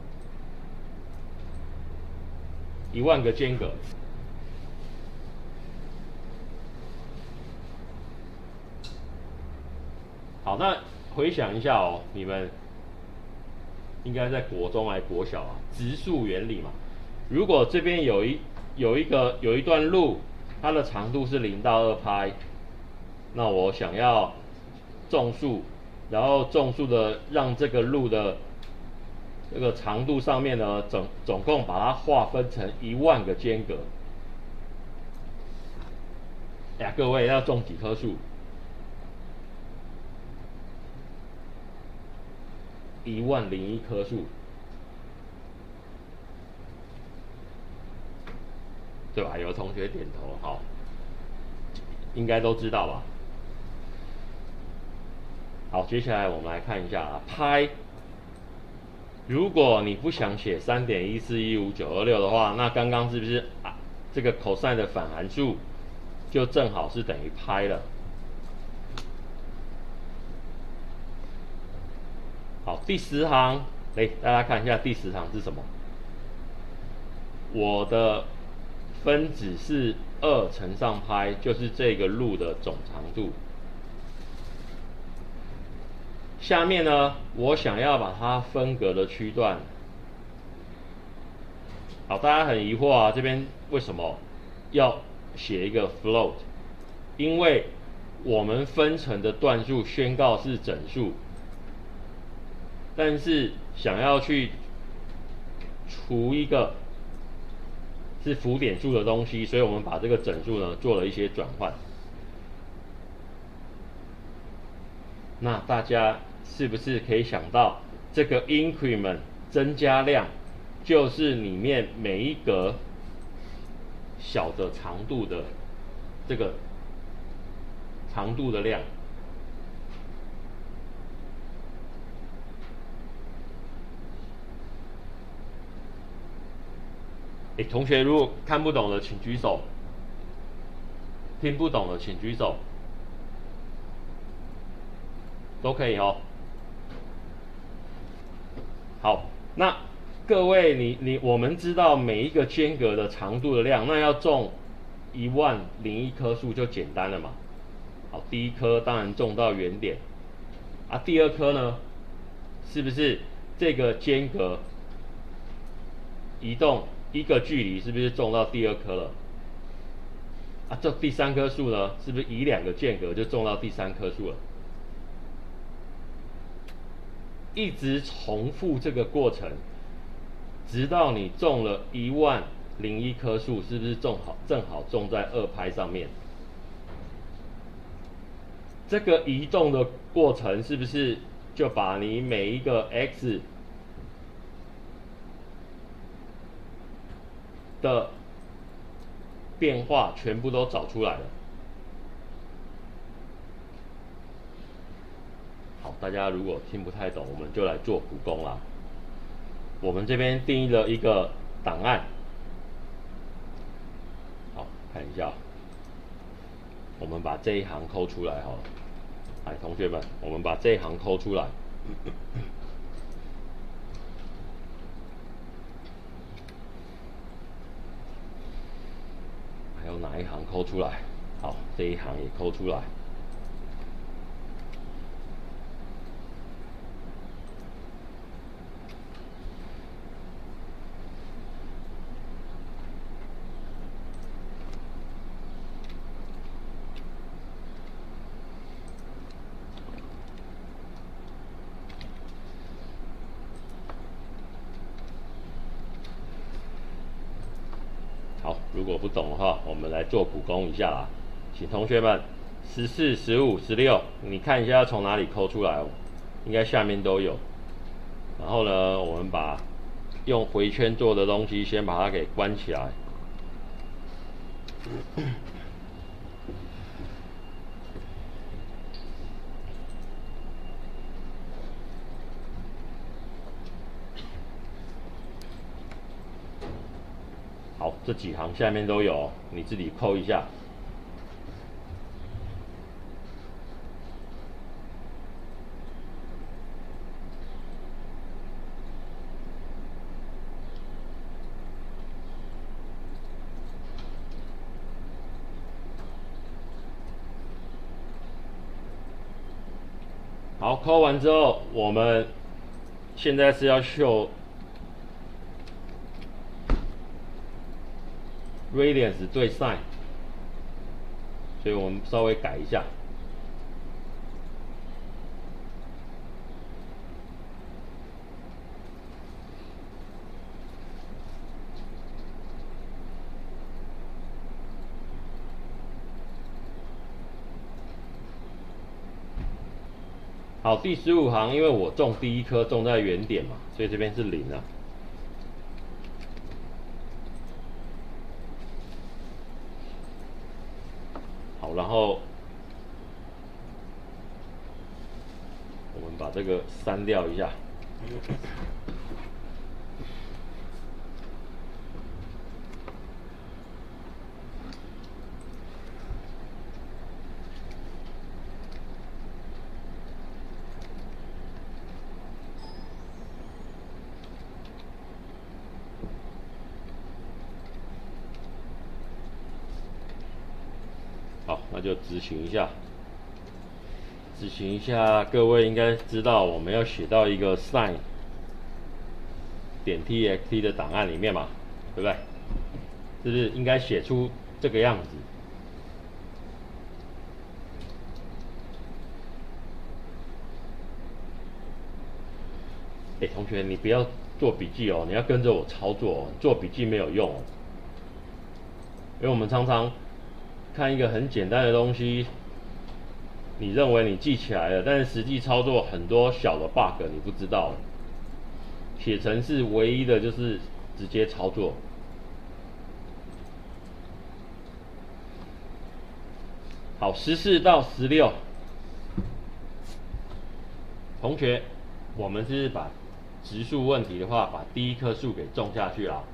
一万个间隔。 好，那回想一下哦，你们应该在国中还国小啊，直数原理嘛。如果这边有一有一个有一段路，它的长度是零到二拍，那我想要种树，然后种树的让这个路的这个长度上面呢，总总共把它划分成一万个间隔。哎呀，各位要种几棵树？一万零一棵树，对吧？有同学点头，好，应该都知道吧？好，接下来我们来看一下啊，拍。如果你不想写三点一四一五九二六的话，那刚刚是不是啊？这个 cos 的反函数就正好是等于拍了。好，第十行，来大家看一下第十行是什么？我的分子是二乘上拍，就是这个路的总长度。下面呢，我想要把它分隔的区段，好，大家很疑惑啊，这边为什么要写一个 float？ 因为我们分成的段数宣告是整数，但是想要去除一个是浮点数的东西，所以我们把这个整数呢做了一些转换。那大家是不是可以想到，这个 increment 增加量就是里面每一格小的长度的这个长度的量？哎，同学如果看不懂的请举手，听不懂的请举手，都可以哦。好，那各位你你我们知道每一个间隔的长度的量，那要种一万零一棵树就简单了嘛。好，第一棵当然种到原点，啊，第二棵呢，是不是这个间隔移动一个距离，是不是种到第二棵了？啊，这第三棵树呢，是不是移两个间隔就种到第三棵树了？一直重复这个过程，直到你种了一万零一棵树，是不是种好正好种在二拍上面？这个移动的过程是不是就把你每一个 x 的变化全部都找出来了？好，大家如果听不太懂，我们就来做补工啦。我们这边定义了一个档案，好，看一下，我们把这一行抠出来好了。来，同学们，我们把这一行抠出来。还有哪一行抠出来？好，这一行也抠出来。好，如果不懂的话，我们来做补工一下啦。请同学们，十四、十五、十六，你看一下要从哪里抠出来哦，应该下面都有。然后呢，我们把用回圈做的东西先把它给关起来。好，这几行下面都有，你自己抠一下。 好，抠完之后，我们现在是要秀 radiance 对 sin， 所以我们稍微改一下。好，第十五行，因为我种第一颗种在原点嘛，所以这边是零啊。好，然后我们把这个删掉一下。好，那就执行一下。执行一下，各位应该知道我们要写到一个 sin 点 txt 的档案里面嘛，对不对？是不是应该写出这个样子？哎，同学，你不要做笔记哦，你要跟着我操作哦，做笔记没有用哦。因为我们常常看一个很简单的东西，你认为你记起来了，但是实际操作很多小的 bug 你不知道。写程式唯一的就是直接操作。好，十四到十六，同学，我们是把质数问题的话，把第一棵树给种下去啦。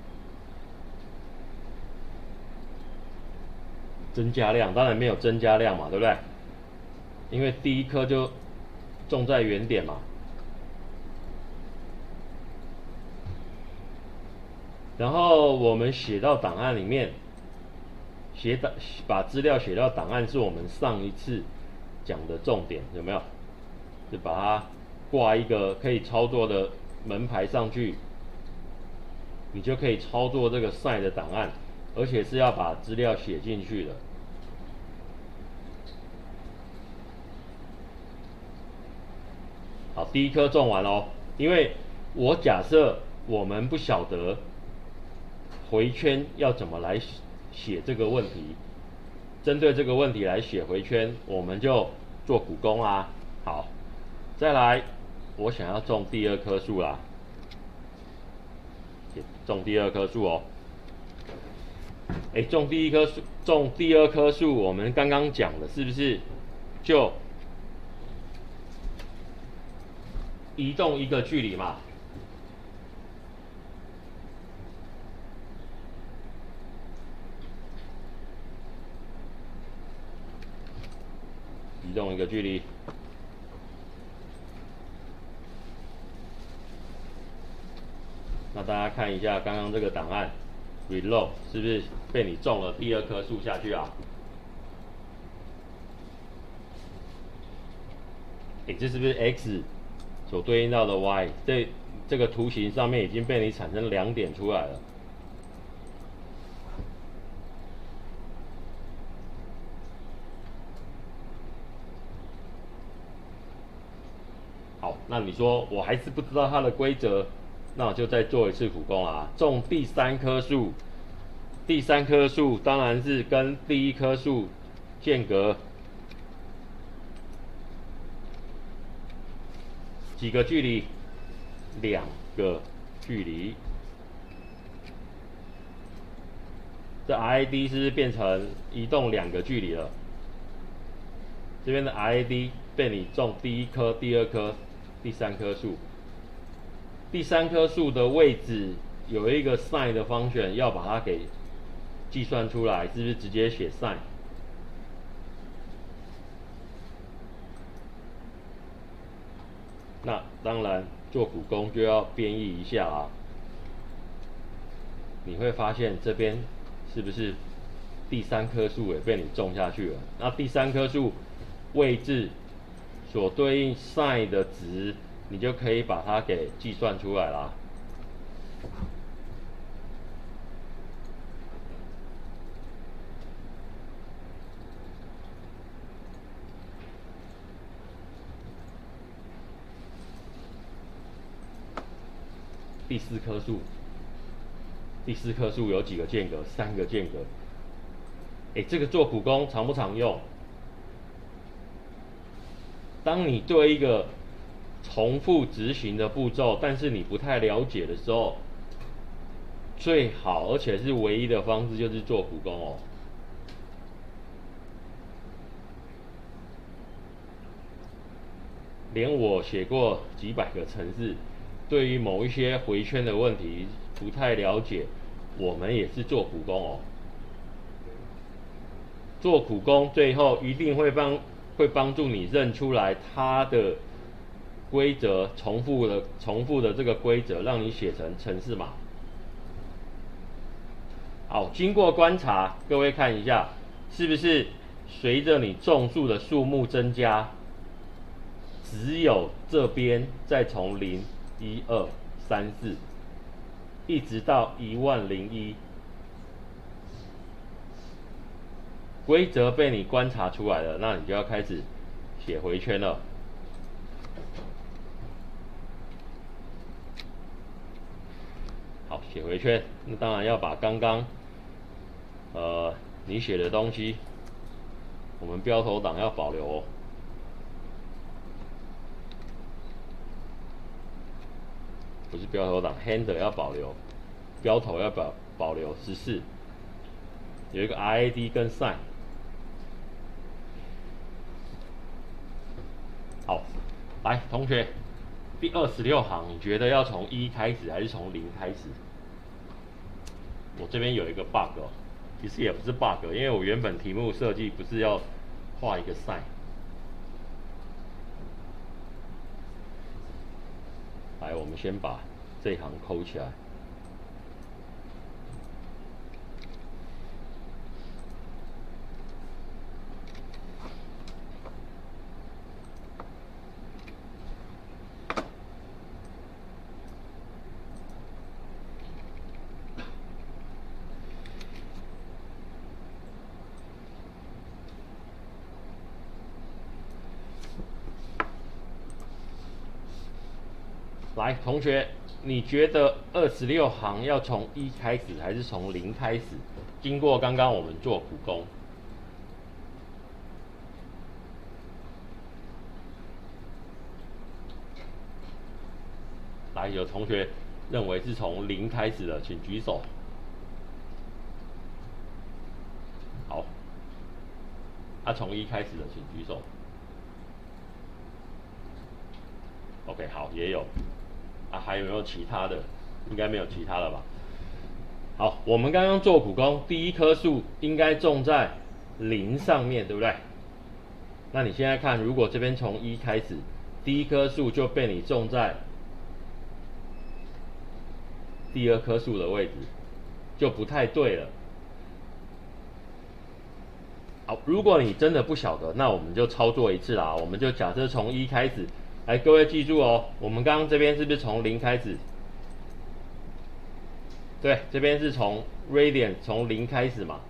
增加量当然没有增加量嘛，对不对？因为第一颗就种在原点嘛。然后我们写到档案里面，写档把资料写到档案是我们上一次讲的重点，有没有？就把它挂一个可以操作的门牌上去，你就可以操作这个 sin 的档案，而且是要把资料写进去的。好，第一颗种完咯，因为我假设我们不晓得回圈要怎么来写这个问题，针对这个问题来写回圈，我们就做苦工啊。好，再来，我想要种第二棵树啦，种第二棵树哦。哎，种第一棵树，种第二棵树，我们刚刚讲的是不是就移动一个距离嘛？移动一个距离。那大家看一下刚刚这个档案 ，reload 是不是被你种了第二棵树下去啊？哎，这是不是 x 所对应到的 y？ 这这个图形上面已经被你产生两点出来了。好，那你说我还是不知道它的规则，那我就再做一次苦工啦。种第三棵树，第三棵树当然是跟第一棵树间隔几个距离？两个距离。这 R I D 是不是变成移动两个距离了？这边的 R I D 被你种第一棵、第二棵、第三棵树。第三棵树的位置有一个 sin 的方选，要把它给计算出来，是不是直接写 sin？那当然做苦工就要编译一下啊。你会发现这边是不是第三棵树也被你种下去了？那第三棵树位置所对应 sin 的值，你就可以把它给计算出来啦。第四棵树，第四棵树有几个间隔？三个间隔。哎，这个做苦工常不常用？当你对一个重复执行的步骤，但是你不太了解的时候，最好而且是唯一的方式就是做苦工哦。连我写过几百个程式，对于某一些回圈的问题不太了解，我们也是做苦工哦。做苦工最后一定会帮会帮助你认出来它的规则，重复的重复的这个规则，让你写成程式码。好，经过观察，各位看一下，是不是随着你种树的数目增加？只有这边再从零、一、二、三、四，一直到一万零一，规则被你观察出来了，那你就要开始写回圈了。好，写回圈，那当然要把刚刚呃你写的东西，我们标头档要保留哦。不是标头档 ，handle 要保留，标头要保保留十四，有一个 R A D 跟 sign。好，来同学，第二十六行，你觉得要从一开始还是从零开始？我这边有一个 bug 哦，其实也不是 bug， 因为我原本题目设计不是要画一个 sign。来，我们先把这一行抠起来。来，同学，你觉得二十六行要从一开始还是从零开始？经过刚刚我们做苦工，来，有同学认为是从零开始的，请举手。好，啊，从一开始的，请举手。OK， 好，也有。啊，还有没有其他的？应该没有其他的吧？好，我们刚刚做苦工，第一棵树应该种在零上面，对不对？那你现在看，如果这边从一开始，第一棵树就被你种在第二棵树的位置，就不太对了。好，如果你真的不晓得，那我们就操作一次啦。我们就假设从一开始，来，各位记住哦，我们刚刚这边是不是从零开始？对，这边是从 radian 从零开始嘛。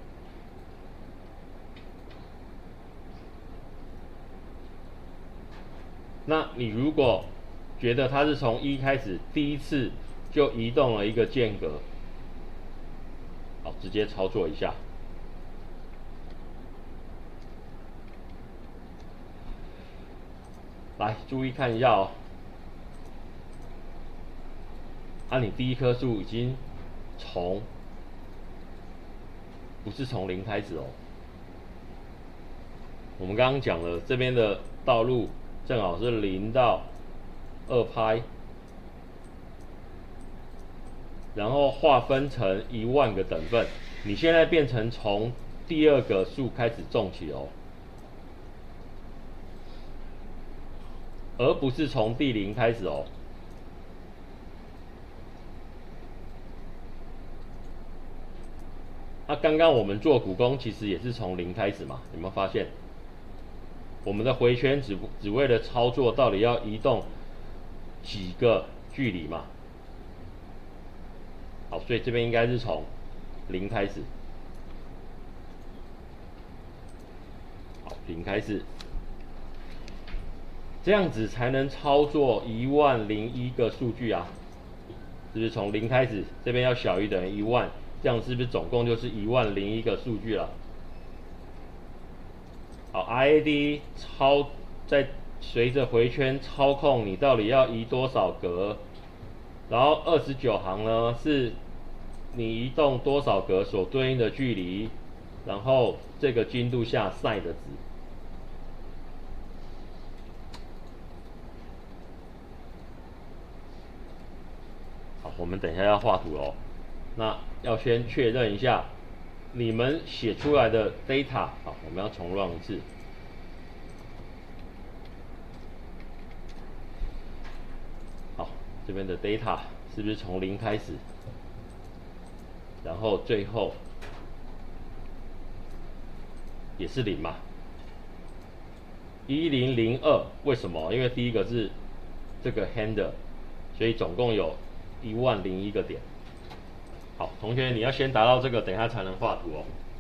那你如果觉得它是从一开始，第一次就移动了一个间隔，好，直接操作一下。来，注意看一下哦。啊，你第一棵树已经从不是从零开始哦。我们刚刚讲了，这边的道路正好是零到二拍，然后划分成一万个等份。你现在变成从第二个树开始种起哦。而不是从第零开始哦。那、啊、刚刚我们做苦工其实也是从零开始嘛，有没有发现？ 我们的回圈只只为了操作到底要移动几个距离嘛。好，所以这边应该是从零开始。好，零开始，这样子才能操作一万零一个数据啊。是不是从零开始？这边要小于等于一万，这样是不是总共就是一万零一个数据了？好 ，I A D 操在随着回圈操控你到底要移多少格，然后二十九行呢是你移动多少格所对应的距离，然后这个精度下 sin 的值。好，我们等一下要画图哦，那要先确认一下你们写出来的 data。好，我们要重 run 一次。好，这边的 data 是不是从零开始？然后最后也是零嘛？一零零二，为什么？因为第一个是这个 handle， 所以总共有一万零一个点。好，同学你要先达到这个，等一下才能画图哦。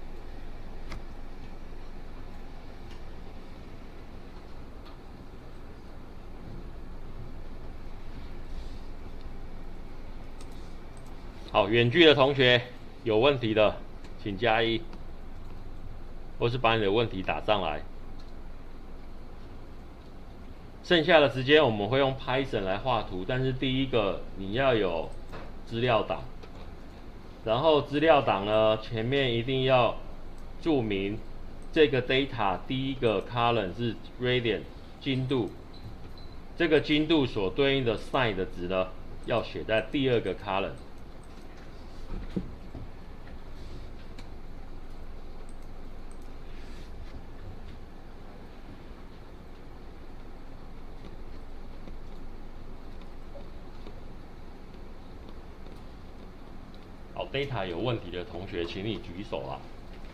好，远距的同学有问题的，请加一，或是把你的问题打上来。剩下的时间我们会用 Python 来画图，但是第一个你要有资料档，然后资料档呢前面一定要注明这个 data 第一个 column 是 radian 精度，这个精度所对应的 sin 的值呢要写在第二个 column。好 ，data 有问题的同学，请你举手啊。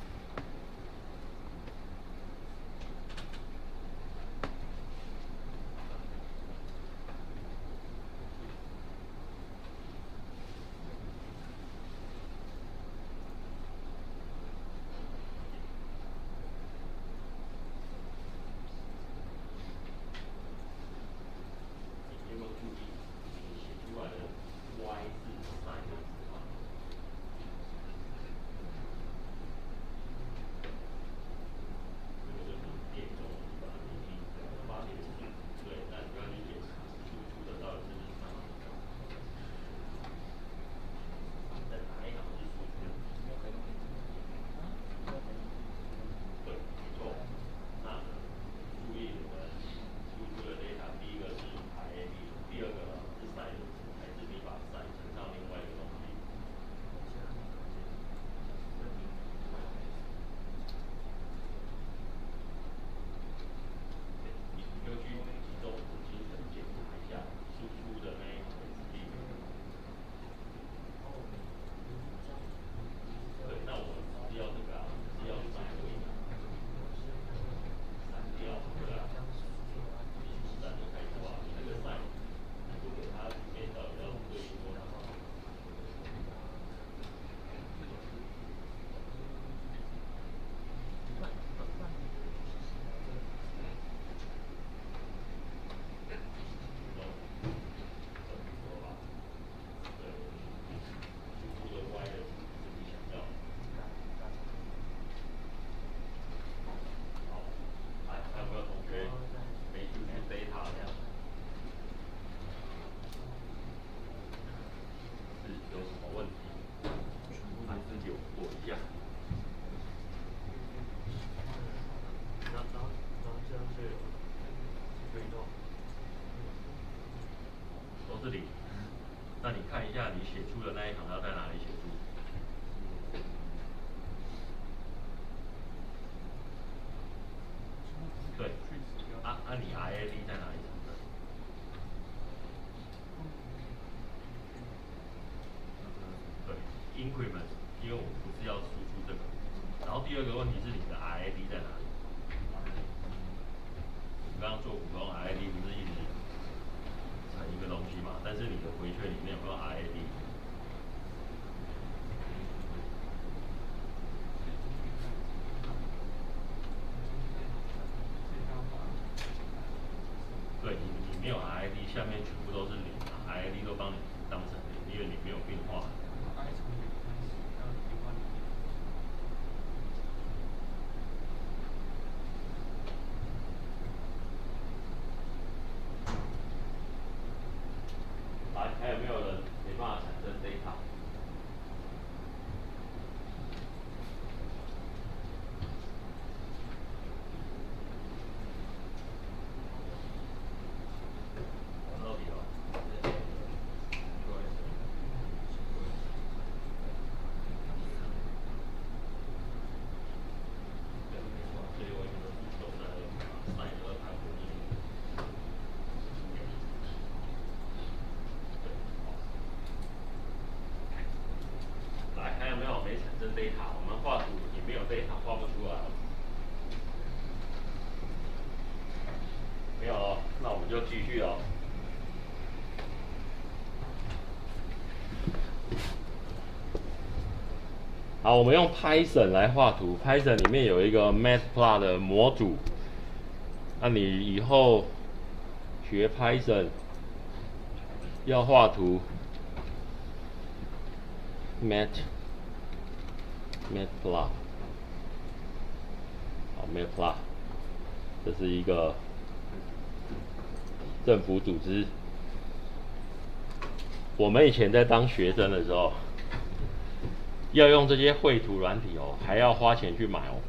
有没有注意你写出来的 y 是 sin 的值吗？这个就是变种的地方，你发现是对，那你要去检查输出的到底是不是 sin。在哪一行是输出的？对，没错。那注意我们输出的 data， 第一个是 I A D， 第二个呢是 sin 的值，还是你把 sin 乘上另外一个东西？你就去集中精神检查一下输出的那一行的指令。对，那我们是要这个啊，是要闪回的，闪掉，对啊。闪就开除啊，你这个闪，不给它里面到底要对应多少？都是零。那你看一下你写出的那一行要在哪里写出？对，啊啊，你 I A D 在哪里产生？对 ，increment， 因为我们不是要输出这个。然后第二个问题是你的 I A D 在哪里？ 刚刚做普通 R A D 不是一直成一个东西嘛？但是你的回圈里面有没有 R A D？ 对你，你没有 R A D， 下面全部都是零啊 ，R A D 都帮你当成零，因为你没有变化。来，还有没有人没办法产生 data？ 玩到底了。所以我有的都在赛德盘里面。来，还有没有没产生 data？ 我们画图也没有 data， 画不出来了。没有了，那我们就继续了。好，我们用 Python 来画图。Python 里面有一个 Matplotlib 的模组。那你以后学 Python 要画图 ，Mat Matplotlib， 好 Matplotlib， 这是一个政府组织。我们以前在当学生的时候，要用这些绘图软体哦，还要花钱去买哦。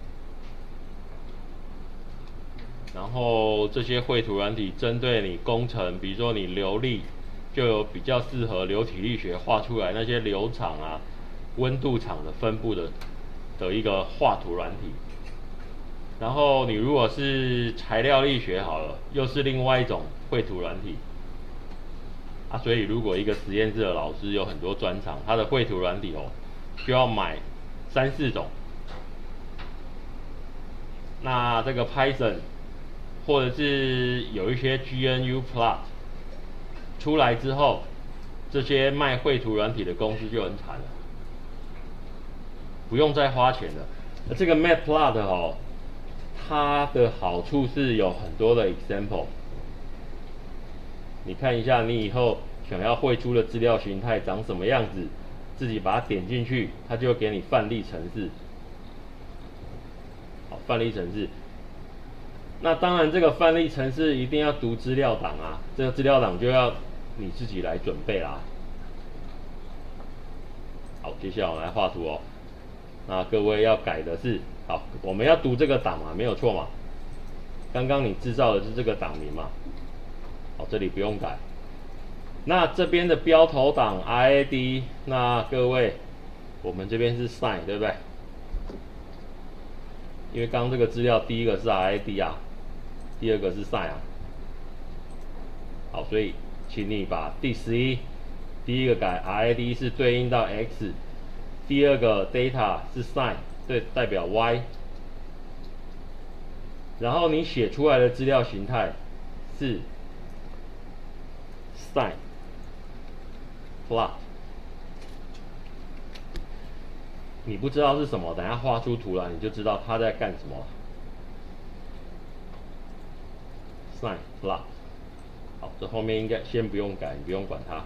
然后这些绘图软体针对你工程，比如说你流力，就有比较适合流体力学画出来那些流场啊、温度场的分布的的一个画图软体。然后你如果是材料力学好了，又是另外一种绘图软体。啊，所以如果一个实验室的老师有很多专长，他的绘图软体哦，就要买三四种。那这个 Python 或者是有一些 G N U Plot 出来之后，这些卖绘图软体的公司就很惨了，不用再花钱了。而这个 Matplotlib 哦，它的好处是有很多的 example。你看一下，你以后想要绘出的资料形态长什么样子，自己把它点进去，它就给你范例程式。好，范例程式。那当然，这个范例程式一定要读资料档啊，这个资料档就要你自己来准备啦。好，接下来我们来画图哦。那各位要改的是，好，我们要读这个档嘛，没有错嘛。刚刚你制造的是这个档名嘛。好，这里不用改。那这边的标头档 R A D， 那各位，我们这边是 sign 对不对？因为刚刚这个资料第一个是 R A D 啊，第二个是 sign 啊。好，所以请你把第十一，第一个改 R A D 是对应到 X， 第二个 data 是 sign 对代表 Y， 然后你写出来的资料形态是 sign plot。你不知道是什么，等下画出图来你就知道他在干什么了。sign plot， 好，这后面应该先不用改，你不用管它。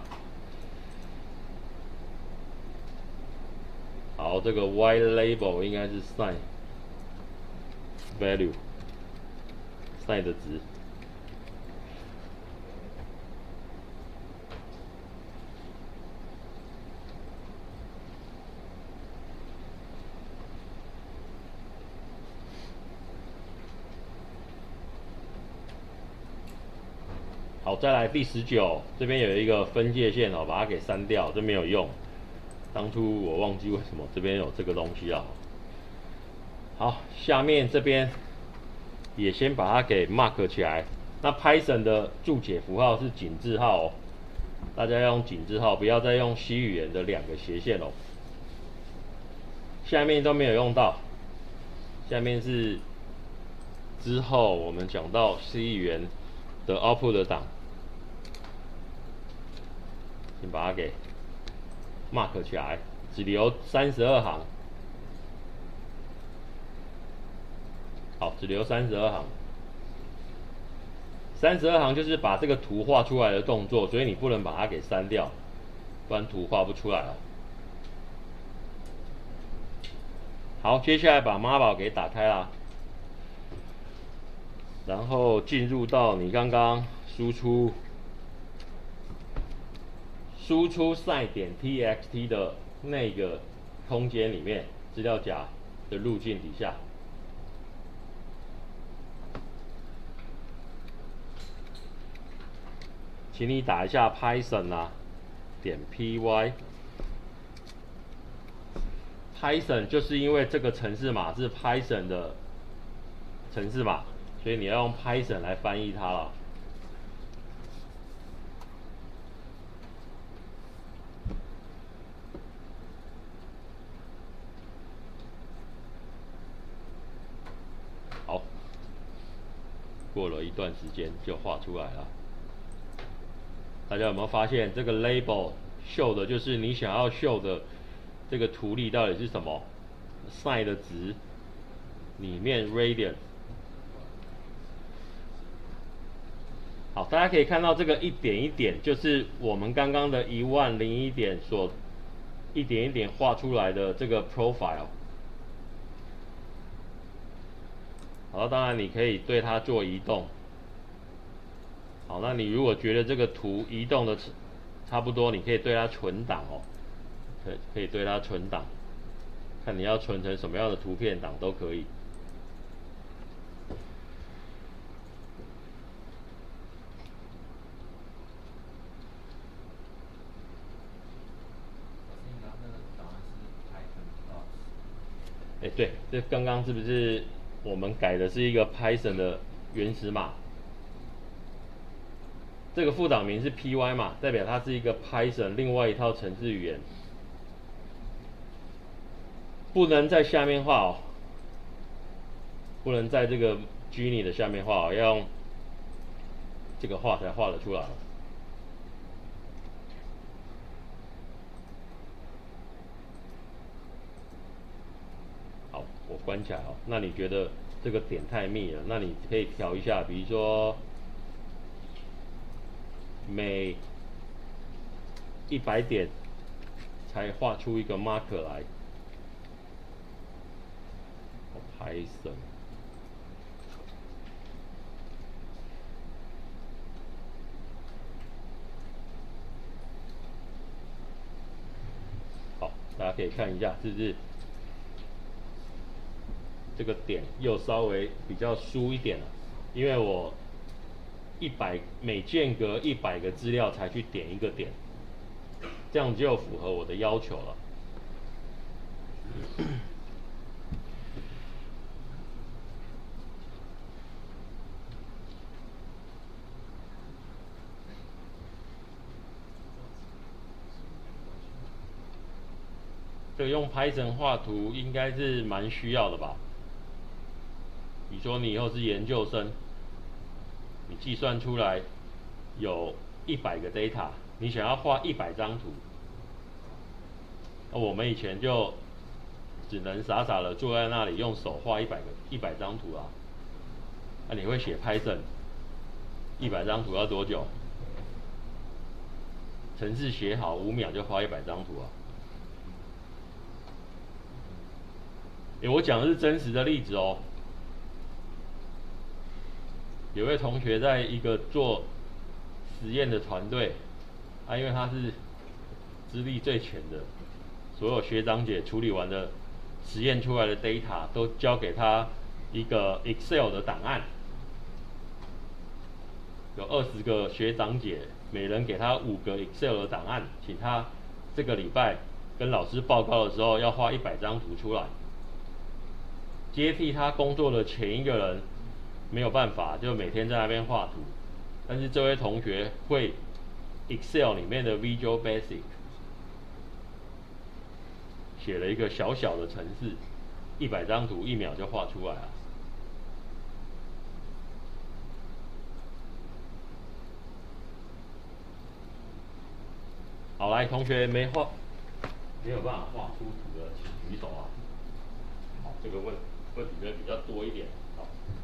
好，这个 Y label 应该是 sign value sign 的值。好，再来第十九，这边有一个分界线哦，把它给删掉，这没有用。当初我忘记为什么这边有这个东西啊。好，下面这边也先把它给 mark 起来。那 Python 的注解符号是井字号哦，大家要用井字号，不要再用 C 语言的两个斜线哦。下面都没有用到，下面是之后我们讲到 C 语言的 output 的档，先把它给 mark 起来，只留三十二行。好，只留三十二行。三十二行就是把这个图画出来的动作，所以你不能把它给删掉，不然图画不出来了。好，接下来把 Marble 给打开啦，然后进入到你刚刚输出输出 site 点 txt 的那个空间里面，资料夹的路径底下。请你打一下 Python 啊，点 py。Python 就是因为这个程式码是 Python 的程式码，所以你要用 Python 来翻译它了。好，过了一段时间就画出来了。大家有没有发现这个 label 秀的就是你想要秀的这个图例到底是什么 ？sin 的值里面 radian。好，大家可以看到这个一点一点，就是我们刚刚的一万零一点所一点一点画出来的这个 profile。好，当然你可以对它做移动。好，那你如果觉得这个图移动的差不多，你可以对它存档哦，可可以对它存档，看你要存成什么样的图片档都可以。哎，对，这刚刚是不是我们改的是一个 Python 的原始码？这个副档名是 py 嘛，代表它是一个 Python 另外一套程式语言，不能在下面画哦，不能在这个 Genie 的下面画哦，要用这个画才画得出来。好，我关起来哦。那你觉得这个点太密了？那你可以调一下，比如说每一百点才画出一个 marker 来。Python。好，大家可以看一下，是不是这个点又稍微比较疏一点了？因为我一百每间隔一百个资料才去点一个点，这样就符合我的要求了。这个用 Python 画图应该是蛮需要的吧？你说你以后是研究生，你计算出来有一百个 data， 你想要画一百张图，那我们以前就只能傻傻的坐在那里用手画一百个一百张图啊。那、啊、你会写 Python， 一百张图要多久？程式写好五秒就画一百张图啊。欸、我讲的是真实的例子哦。有位同学在一个做实验的团队，啊，因为他是资历最浅的，所有学长姐处理完的实验出来的 data 都交给他一个 Excel 的档案，有二十个学长姐，每人给他五个 Excel 的档案，请他这个礼拜跟老师报告的时候要画一百张图出来。接替他工作的前一个人没有办法，就每天在那边画图，但是这位同学会 Excel 里面的 Visual Basic， 写了一个小小的程式，一百张图一秒就画出来了。 好，来，同学没画，没有办法画出图的，请举手啊。好，这个问问题会比较多一点。好。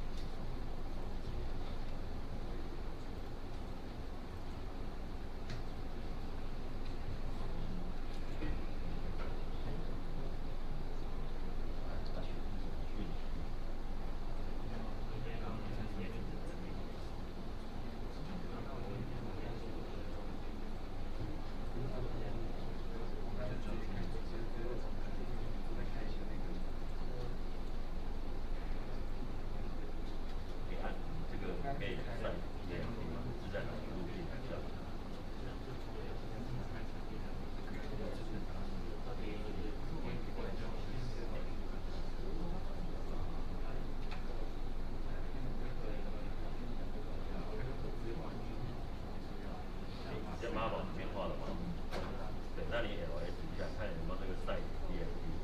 在妈宝里面画的吗？对，那你 L S 一下，看有没有这个 size D F B。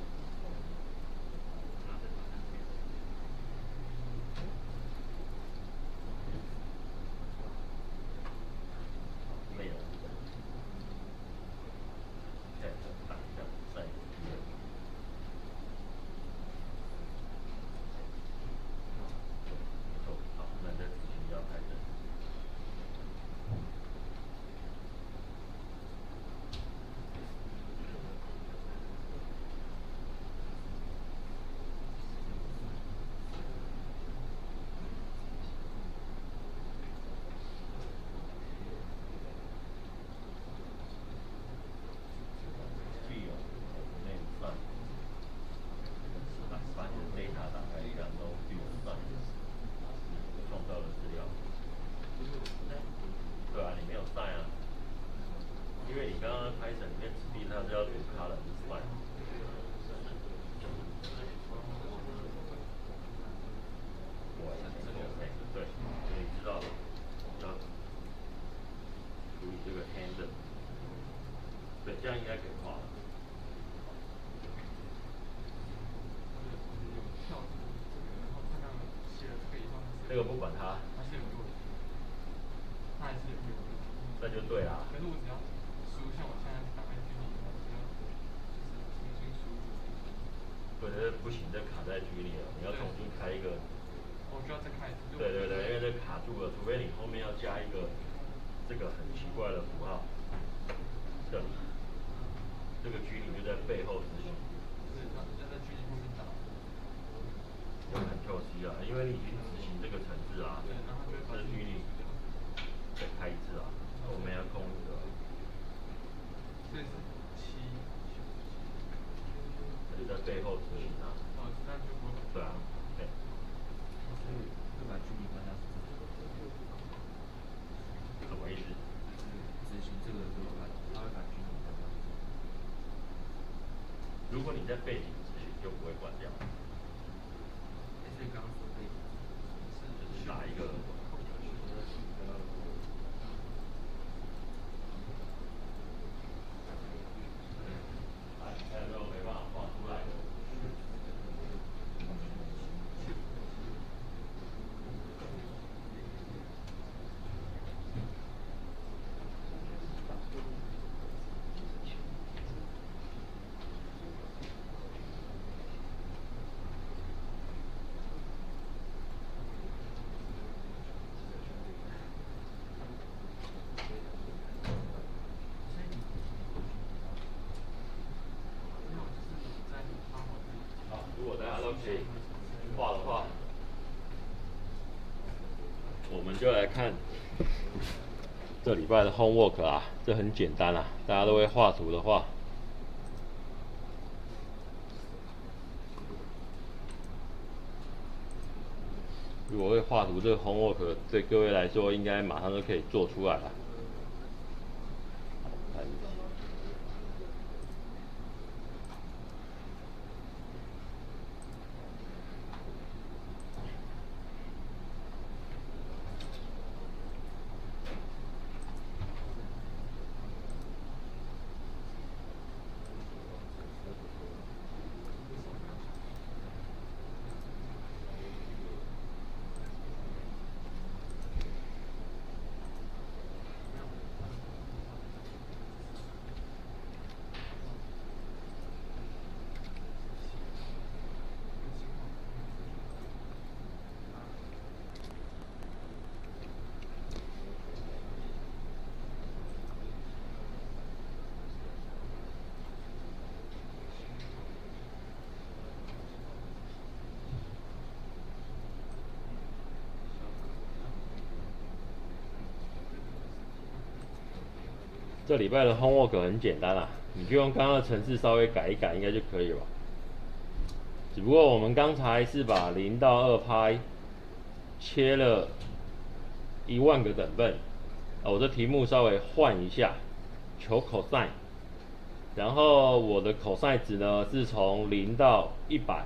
内容。看，打一下 size D F B。没错，好，那这执行要开始。因为你刚刚拍成里面指定它是要读 color spline。对，所以你知道要处理这个 hand。对，这样应该可以画了。这个不管它。那就对啦。可是我只要输，像我现在打开虚拟，我只要就是重新输入。不是不行，这卡在虚拟了，你要重新开一个。我需要再开一次。对对对，因为这卡住了，除非你后面要加一个这个很奇怪的符号。这里，这个虚拟就在背后执行。是，它就在虚拟后面打。有很 Q C 啊，因为你已经执行这个程式啊，这虚拟再开一次啊。我们要控制的，这是七，它就在背后执行啊。哦，那就不对啊，对。所以会把虚拟关掉。什么意思？就是执行这个之后，它会把虚拟关掉。如果你在背景执行，就不会关掉。所以刚刚说背景是打一个。如果大家都可以画的话，我们就来看这礼拜的 homework 啊，这很简单啊，大家都会画图的话，如果会画图，这个 homework 对各位来说应该马上就可以做出来了。 这礼拜的 homework 很简单啦，你就用刚刚的程式稍微改一改，应该就可以了吧？只不过我们刚才是把零到二拍切了一万个等份，啊，我的题目稍微换一下，求 cosine， 然后我的 cosine 值呢是从零到一百，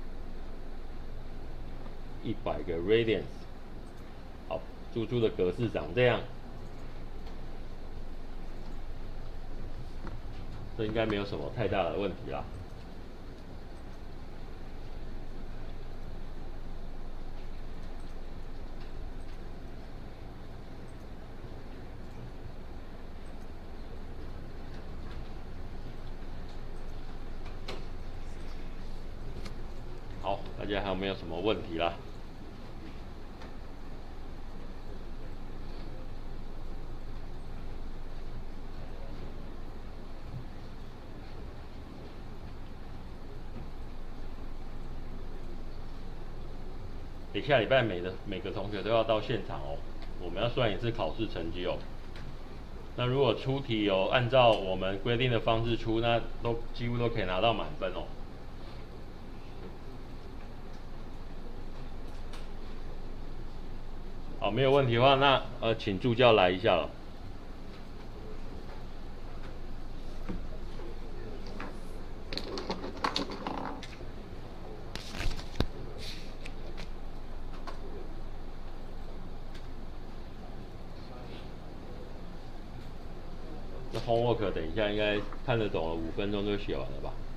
一百个 radians， 好，输出的格式长这样，这应该没有什么太大的问题啦。好，大家还有没有什么问题啦？你下礼拜每的每个同学都要到现场哦，我们要算一次考试成绩哦。那如果出题有按照我们规定的方式出，那都几乎都可以拿到满分哦。好，没有问题的话，那呃，请助教来一下了。这 homework 等一下应该看得懂了，五分钟就写完了吧？